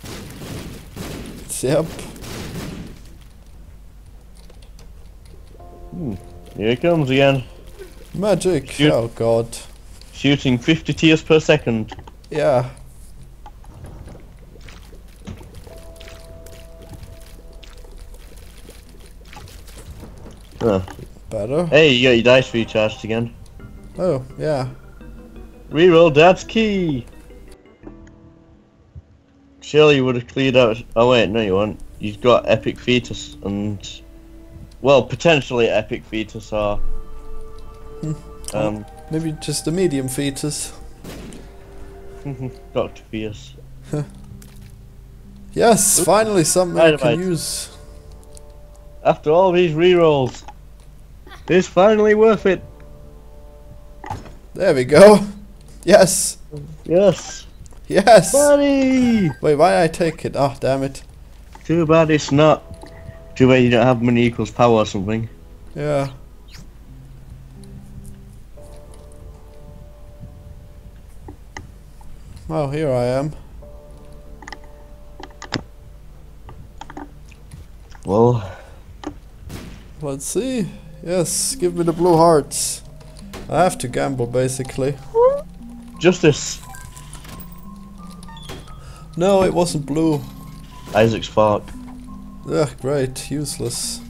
A: Yep.
B: Here it comes again.
A: Magic.
B: Shoot.
A: Oh god.
B: Shooting 50 tears per second.
A: Yeah.
B: Huh.
A: Better.
B: Hey, you got your dice recharged again.
A: Oh, yeah.
B: Reroll dad's key! Surely you would have cleared out. Oh wait, no you won't. You've got epic fetus and, well, potentially epic fetus or
A: Maybe just a medium fetus.
B: Dr. Fierce.
A: Yes, finally something I can
B: Dynamite.
A: use.
B: After all these rerolls, it's finally worth it.
A: There we go. Yes.
B: Yes,
A: Yes.
B: buddy.
A: Wait, why did I take it? Oh, damn it.
B: Too bad it's not. Too bad you don't have money equals power or something.
A: Yeah. Oh, here I am.
B: Well,
A: Let's see. Yes, give me the blue hearts. I have to gamble, basically.
B: justice.
A: No, it wasn't blue.
B: Isaac's fork.
A: Ugh, great. Useless.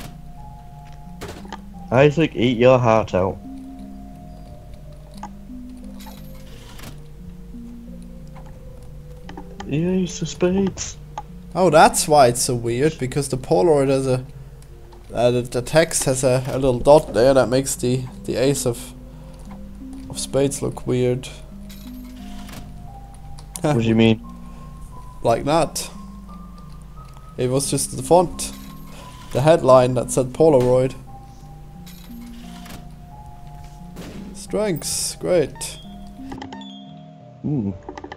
B: Isaac, eat your heart out. Yeah, ace of spades.
A: Oh, that's why it's so weird, because the Polaroid has a... the text has a little dot there that makes the ace of spades look weird.
B: What do you mean?
A: Like that. It was just the font. The headline that said Polaroid. Strengths, great.
B: Blue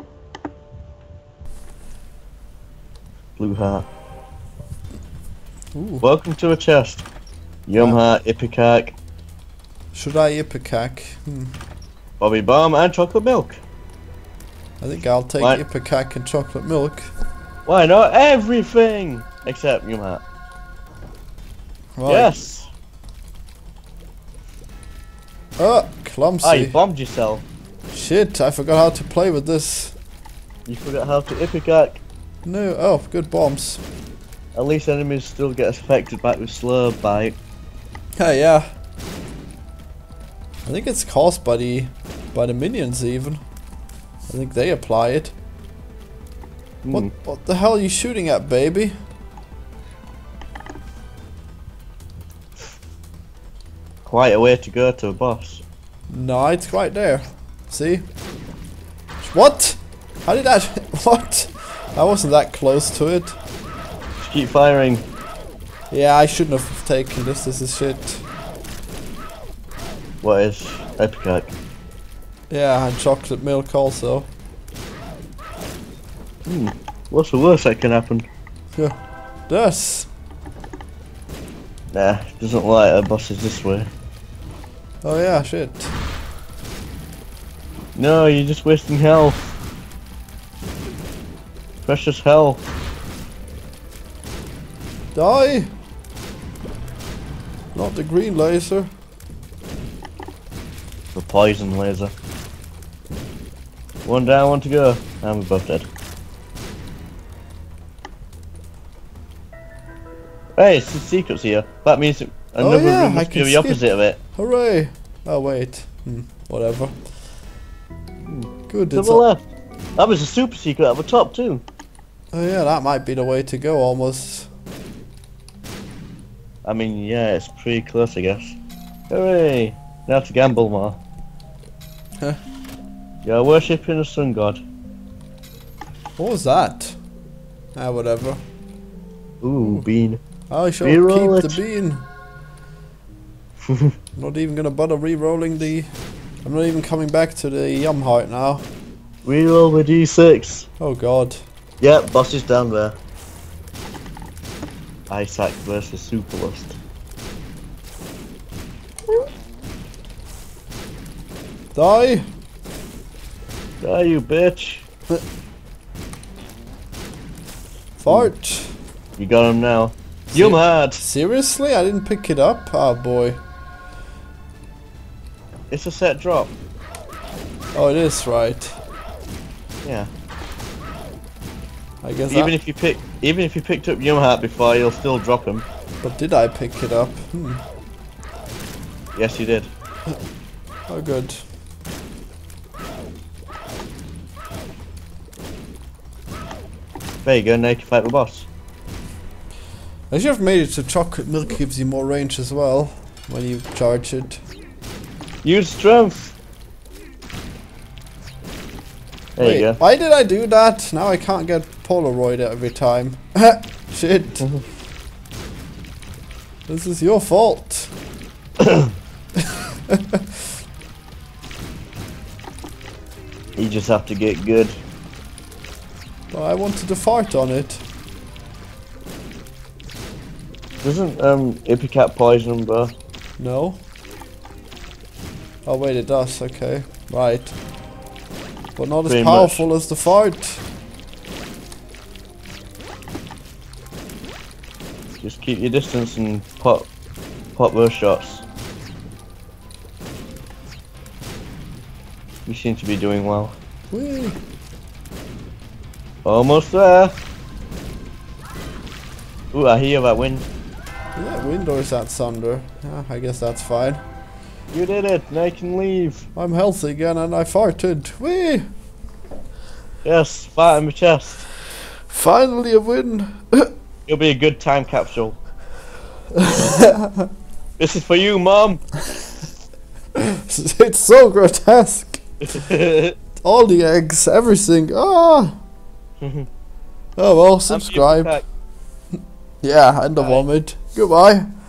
B: heart.
A: Ooh.
B: Welcome to a chest. Yum heart, ipecac,
A: Should I Ipecac?
B: Bobby Bomb, and chocolate milk.
A: I think I'll take
B: What?
A: Ipecac and chocolate milk.
B: Why not everything except yum heart?
A: Right.
B: Yes.
A: Oh, clumsy.
B: Ah, you bombed yourself.
A: Shit, I forgot how to play with this.
B: You forgot how to ipecac.
A: No, oh, good bombs.
B: At least enemies still get affected back with slow bite.
A: Hey, yeah. I think it's caused by the minions even. I think they apply it. What the hell are you shooting at, baby?
B: Quite a way to go to a boss.
A: No, it's right there. See? What? How did that... What? I wasn't that close to it.
B: Just keep firing.
A: Yeah, I shouldn't have taken this. This is shit.
B: What is ipecac?
A: Yeah, and chocolate milk also.
B: What's the worst that can happen?
A: Yeah. This.
B: Nah, doesn't like her bosses this way.
A: Oh yeah, shit.
B: No, you're just wasting health. Precious health.
A: Die! Not the green laser.
B: The poison laser. One down, one to go. I'm both dead. Hey, it's the secrets here. That means another room must be the opposite of it.
A: Hooray! Oh wait. Whatever. Good.
B: To the left. That was a super secret at the top too.
A: Oh yeah, that might be the way to go almost.
B: I mean, yeah, it's pretty close, I guess. Hooray! Now to gamble more.
A: Huh?
B: You're worshipping a sun god.
A: What was that? Ah, whatever.
B: Ooh, bean.
A: I shall
B: Reroll
A: keep the bean. I'm not even gonna bother re-rolling the... I'm not even coming back to the yum heart now.
B: Reroll the d6.
A: Oh god.
B: Yep, boss is down there. Isaac versus Superlust.
A: Die!
B: Die, you bitch.
A: Fart!
B: You got him now. You mad?
A: Seriously? I didn't pick it up? Oh boy.
B: It's a set drop.
A: Oh, it is, right.
B: Yeah.
A: I guess
B: even if you picked up Yumhat before, you'll still drop him.
A: But did I pick it up?
B: Yes, you did.
A: Oh, good.
B: There you go, now you can fight the boss.
A: As you've made it so chocolate milk gives you more range as well when you charge it.
B: Use strength. There
A: Wait,
B: you go.
A: why did I do that? Now I can't get Polaroid every time. Shit. This is your fault.
B: You just have to get good.
A: Well, I wanted to fart on it.
B: Doesn't Ipecac poison him, bro?
A: No. Oh wait, it does. Okay, right. But not as powerful as the fart.
B: Just keep your distance and pop those shots. You seem to be doing well.
A: Whee.
B: Almost there. Ooh, I hear that wind.
A: Is that wind or is that thunder? Yeah, I guess that's fine.
B: You did it. Now you can leave.
A: I'm healthy again and I farted. Whee!
B: Yes, fart in my chest.
A: Finally a win.
B: It'll be a good time capsule. This is for you, Mom.
A: It's so grotesque. All the eggs, everything. Ah. Oh well, subscribe. Yeah, and the vomit. Goodbye.